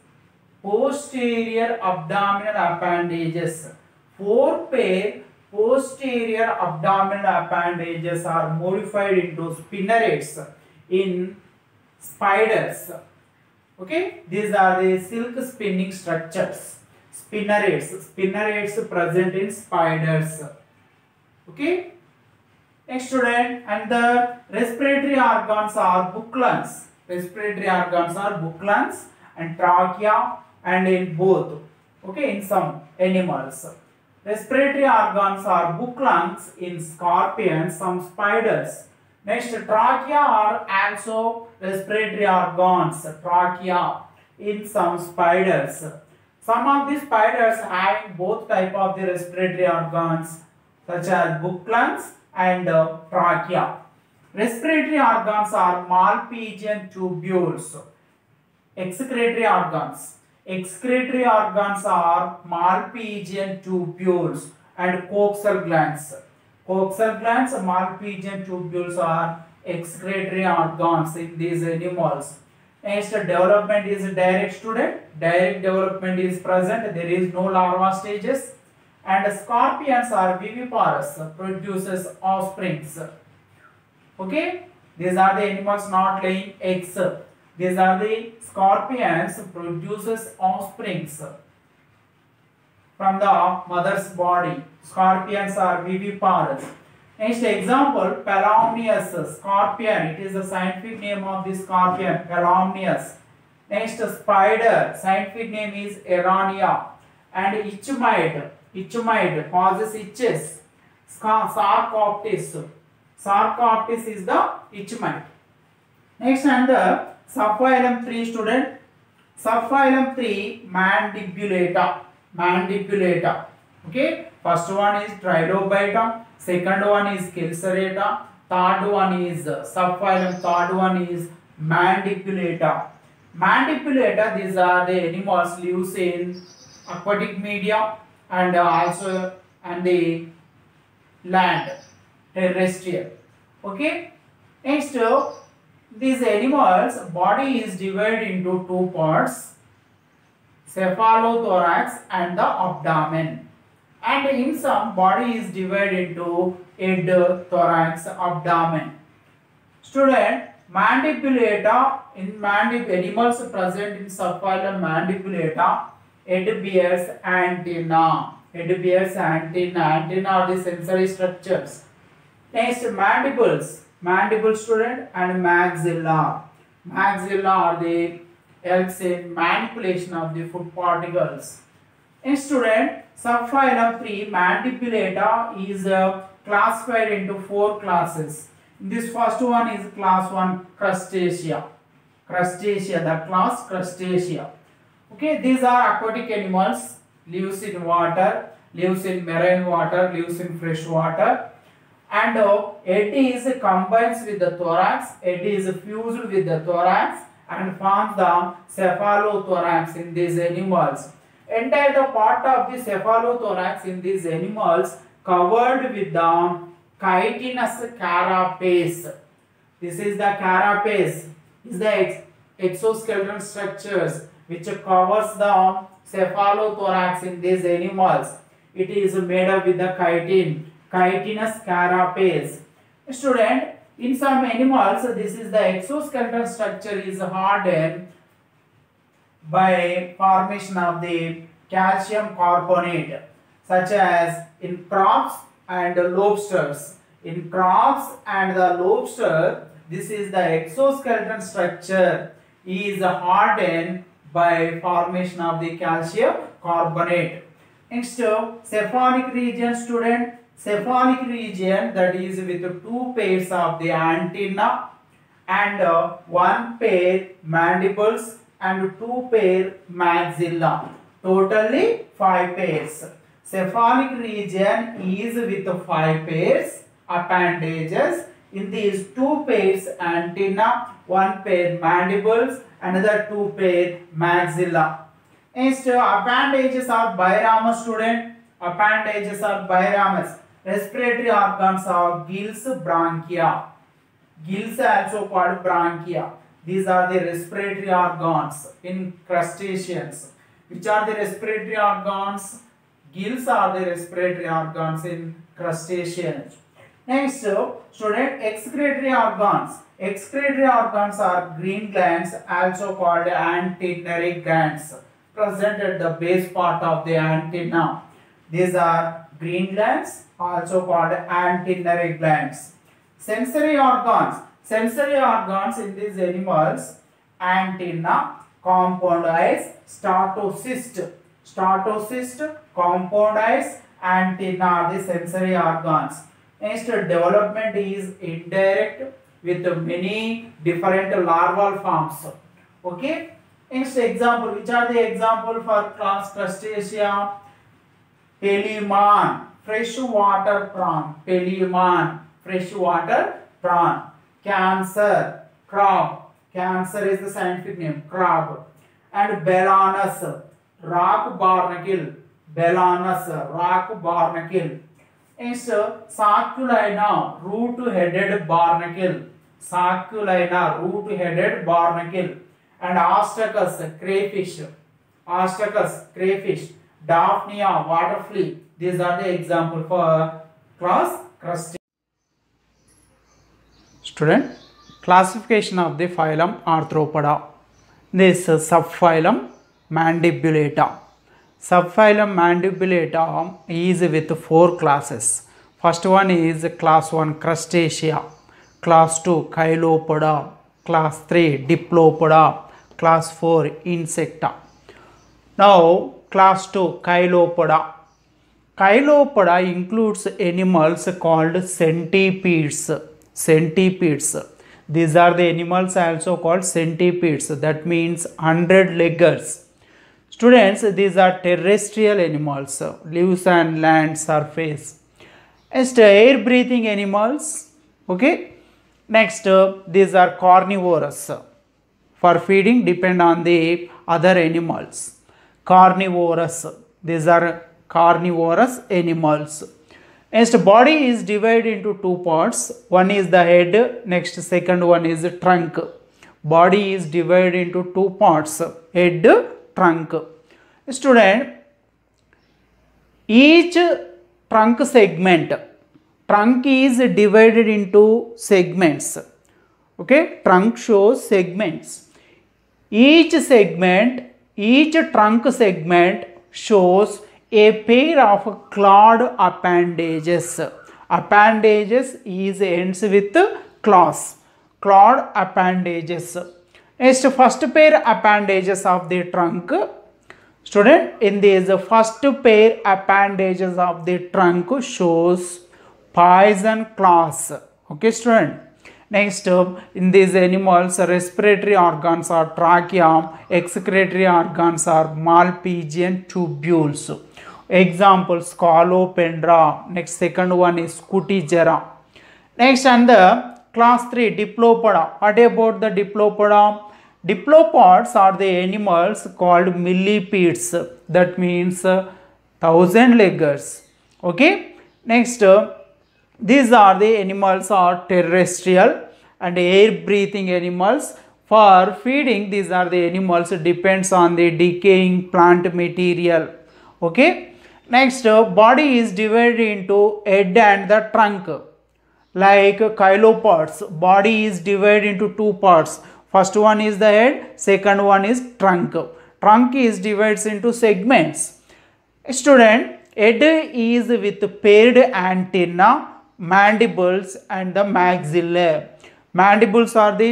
Posterior abdominal appendages. Four pair posterior abdominal appendages are modified into spinnerets in spiders. Okay, these are the silk spinning structures. Spinnerets, spinnerets present in spiders. Okay. Next student, and the respiratory organs are bouclans. Respiratory organs are bouclans and trachea, and in both. Okay, in some animals. Respiratory organs are bouclans in scorpions, some spiders. Next, trachea are also respiratory organs. Trachea in some spiders. Some of the spiders having both type of the respiratory organs, such as bouclans and uh, trachea. Respiratory organs are Malpighian tubules. Excretory organs. Excretory organs are Malpighian tubules and coxal glands. Coxal glands, Malpighian tubules are excretory organs in these animals. Next, development is direct student. Direct development is present. There is no larva stages. And scorpions are viviparous, produces offsprings. Okay, these are the animals not laying eggs. These are the scorpions produces offsprings from the mother's body. Scorpions are viviparous. Next example, Pelomnius scorpion. It is the scientific name of the scorpion, Pelomnius. Next, spider. Scientific name is Arania. And ichmyid. Ichmyid causes itches. Sarcoptes. Sarcoptes is the ichmyid. Next, and the subphylum three student. Subphylum three, Mandibulata. Mandibulata. Okay. First one is Trilobita. Second one is Kelcerata. Third one is subphylum. Third one is Mandibulata. Mandibulators, these are the animals lives in aquatic media and also and the land, terrestrial. Okay. Next, uh, these animals body is divided into two parts, cephalothorax and the abdomen. And in some, body is divided into head, thorax, abdomen. Student, mandibular in mandib animals present in subphylum Mandibular, head bears antenna. Head bears antenna. Antenna are the sensory structures. Next, mandibles. Mandible, student, and maxilla. Maxilla are the helps in manipulation of the food particles. In student, subphylum three, Mandibulata is uh, classified into four classes. This first one is class one, Crustacea. Crustacea, the class Crustacea. Okay, these are aquatic animals, lives in water, lives in marine water, lives in fresh water. And uh, head is combines with the thorax, head is fused with the thorax and forms the cephalothorax in these animals. Entire the part of the cephalothorax in these animals covered with the chitinous carapace. This is the carapace, is the ex exoskeleton structures which covers the cephalothorax in these animals. It is made up with the chitin, chitinous carapace. Student, in some animals, this is the exoskeleton structure is hardened by formation of the calcium carbonate, such as in crabs and lobsters. In crabs and the lobster, this is the exoskeleton structure is hardened by formation of the calcium carbonate. Next, cephalic region, student. Cephalic region, that is with two pairs of the antenna and uh, one pair mandibles and two pair maxilla. Totally five pairs. Cephalic region is with five pairs appendages. In these two pairs antenna, one pair mandibles, another two pair maxilla. Next, appendages are biramus, student. Appendages are biramus. Respiratory organs are gills, bronchia. Gills also called bronchia. These are the respiratory organs in crustaceans. Which are the respiratory organs? Gills are the respiratory organs in crustaceans. Next, student, excretory organs. Excretory organs are green glands, also called antennary glands, present at the base part of the antenna. These are green glands, also called antennary glands. Sensory organs. Sensory organs in these animals, antenna, compound eyes, statocyst. Statocyst, compound eyes, antenna are the sensory organs. Next, development is indirect with many different larval forms. Okay. Next example, which are the example for class Crustacea? Peliman, freshwater prawn. Peliman, freshwater prawn. Cancer, crab. Cancer is the scientific name, crab. And Belanus, rock barnacle. Belanus, rock barnacle. Next, Saculina, root-headed barnacle. Saculina, root-headed barnacle. And Ostacus, crayfish. Ostacus, crayfish. Daphnia, water flea. These are the example for class Crustacea. Student, classification of the phylum Arthropoda. This is subphylum Mandibulata. Subphylum Mandibulata is with four classes. First one is class one Crustacea, class two Chilopoda, class three Diplopoda, class four Insecta. Now class two Chilopoda. Chilopoda includes animals called centipedes. Centipedes. These are the animals also called centipedes. That means hundred-leggers. Students, these are terrestrial animals, lives on land surface. Next, air-breathing animals. Okay. Next, uh, these are carnivorous. for feeding depend on the other animals. Carnivorous, these are carnivorous animals. Next, body is divided into two parts. One is the head, next second one is the trunk. Body is divided into two parts, head, trunk. Student, each trunk segment, trunk is divided into segments. Okay, trunk shows segments. Each segment, each trunk segment shows a pair of clawed appendages. Appendages is ends with claws. Clawed appendages. Next, first pair appendages of the trunk. Student, in this first pair appendages of the trunk shows poison claws. Okay, student. Next, in these animals, respiratory organs are trachea, excretory organs are Malpighian tubules. Example, Scolopendra. Next, second one is Cutigera. Next, and the class three, Diplopoda. What about the Diplopoda? Diplopods are the animals called millipedes. That means uh, thousand leggers. Okay. Next, uh, these are the animals are terrestrial and air breathing animals. For feeding, these are the animals depends on the decaying plant material. Okay. Next, uh, body is divided into head and the trunk. Like chilopods, body is divided into two parts. First one is the head, second one is trunk. Trunk is divided into segments. Student, head is with paired antenna, mandibles and the maxilla. Mandibles are the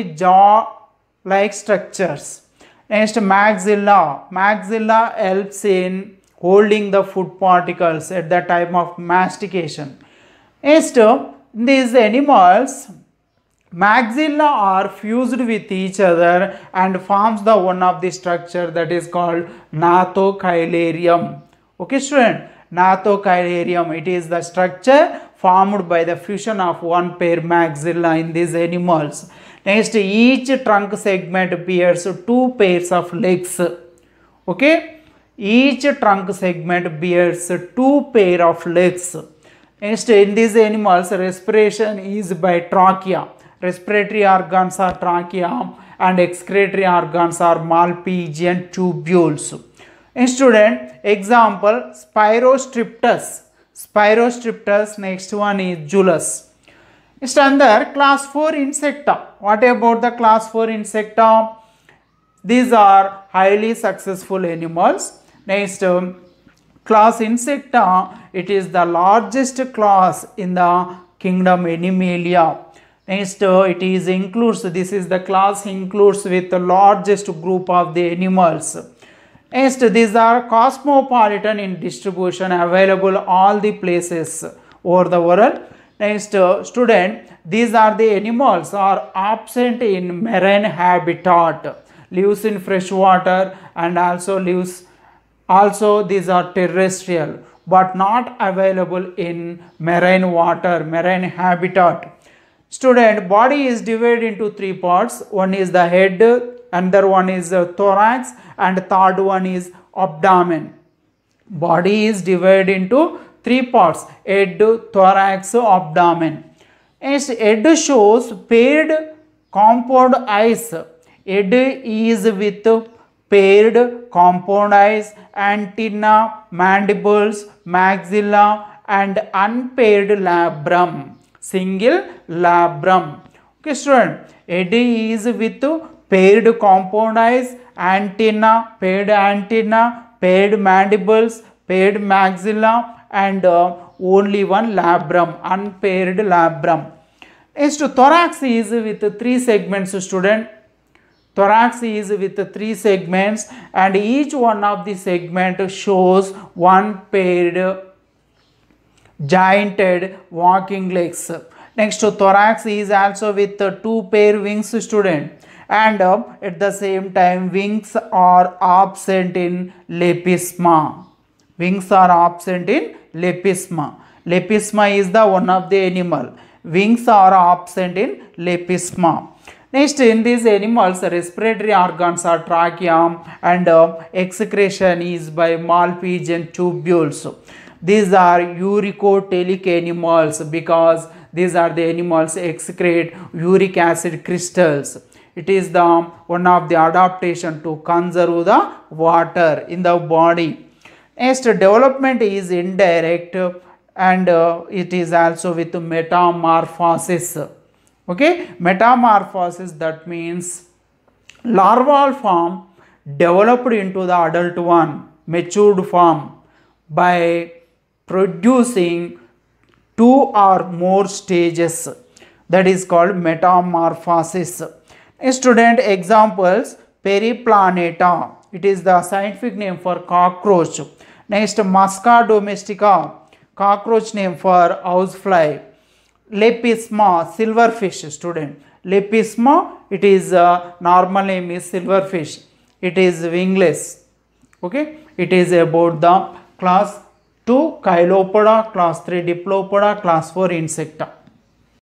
jaw-like structures. Next, maxilla. Maxilla helps in holding the food particles at the time of mastication. Next, these animals, maxilla are fused with each other and forms the one of the structure that is called gnathochilarium. Okay, student, gnathochilarium, it is the structure formed by the fusion of one pair maxilla in these animals. Next, each trunk segment bears two pairs of legs. Okay, each trunk segment bears two pair of legs. Next, in these animals, respiration is by trachea. Respiratory organs are trachea and excretory organs are Malpighian tubules. In student, example, Spirostriptus. Spirostriptus, next one is Julius. Next, under class four insecta. What about the class four insecta? These are highly successful animals. Next, um, class insecta, it is the largest class in the kingdom Animalia. Next, uh, it is includes, this is the class includes with the largest group of the animals. Next, these are cosmopolitan in distribution, available all the places over the world. Next, uh, student, these are the animals are absent in marine habitat, lives in fresh water and also lives, also these are terrestrial but not available in marine water, marine habitat. Student, body is divided into three parts. One is the head, another one is the thorax and third one is abdomen. Body is divided into three parts, head, thorax, abdomen. Next, head shows paired compound eyes. Head is with paired compound eyes, antenna, mandibles, maxilla and unpaired labrum. Single labrum. Okay, student, head is with paired compound eyes, antenna, paired antenna, paired mandibles, paired maxilla and uh, only one labrum, unpaired labrum. Next, thorax is with three segments, student. Thorax is with three segments and each one of the segment shows one paired jointed walking legs. Next, thorax is also with two pair wings, student, and uh, at the same time wings are absent in lepisma. Wings are absent in lepisma. Lepisma is the one of the animal. Wings are absent in lepisma. Next, in these animals, respiratory organs are trachea and uh, excretion is by Malpighian tubules. These are uricotelic animals because these are the animals excrete uric acid crystals. It is the one of the adaptation to conserve the water in the body. Next, development is indirect and uh, it is also with metamorphosis. Okay, metamorphosis, that means larval form developed into the adult one, matured form by producing two or more stages, that is called metamorphosis. Student examples, Periplaneta, it is the scientific name for cockroach. Next, Musca domestica, cockroach name for housefly. Lepisma, silverfish, student. Lepisma, it is uh, normal name is silverfish. It is wingless. Okay, it is about the class two Chilopoda, class three Diplopoda, class four Insecta.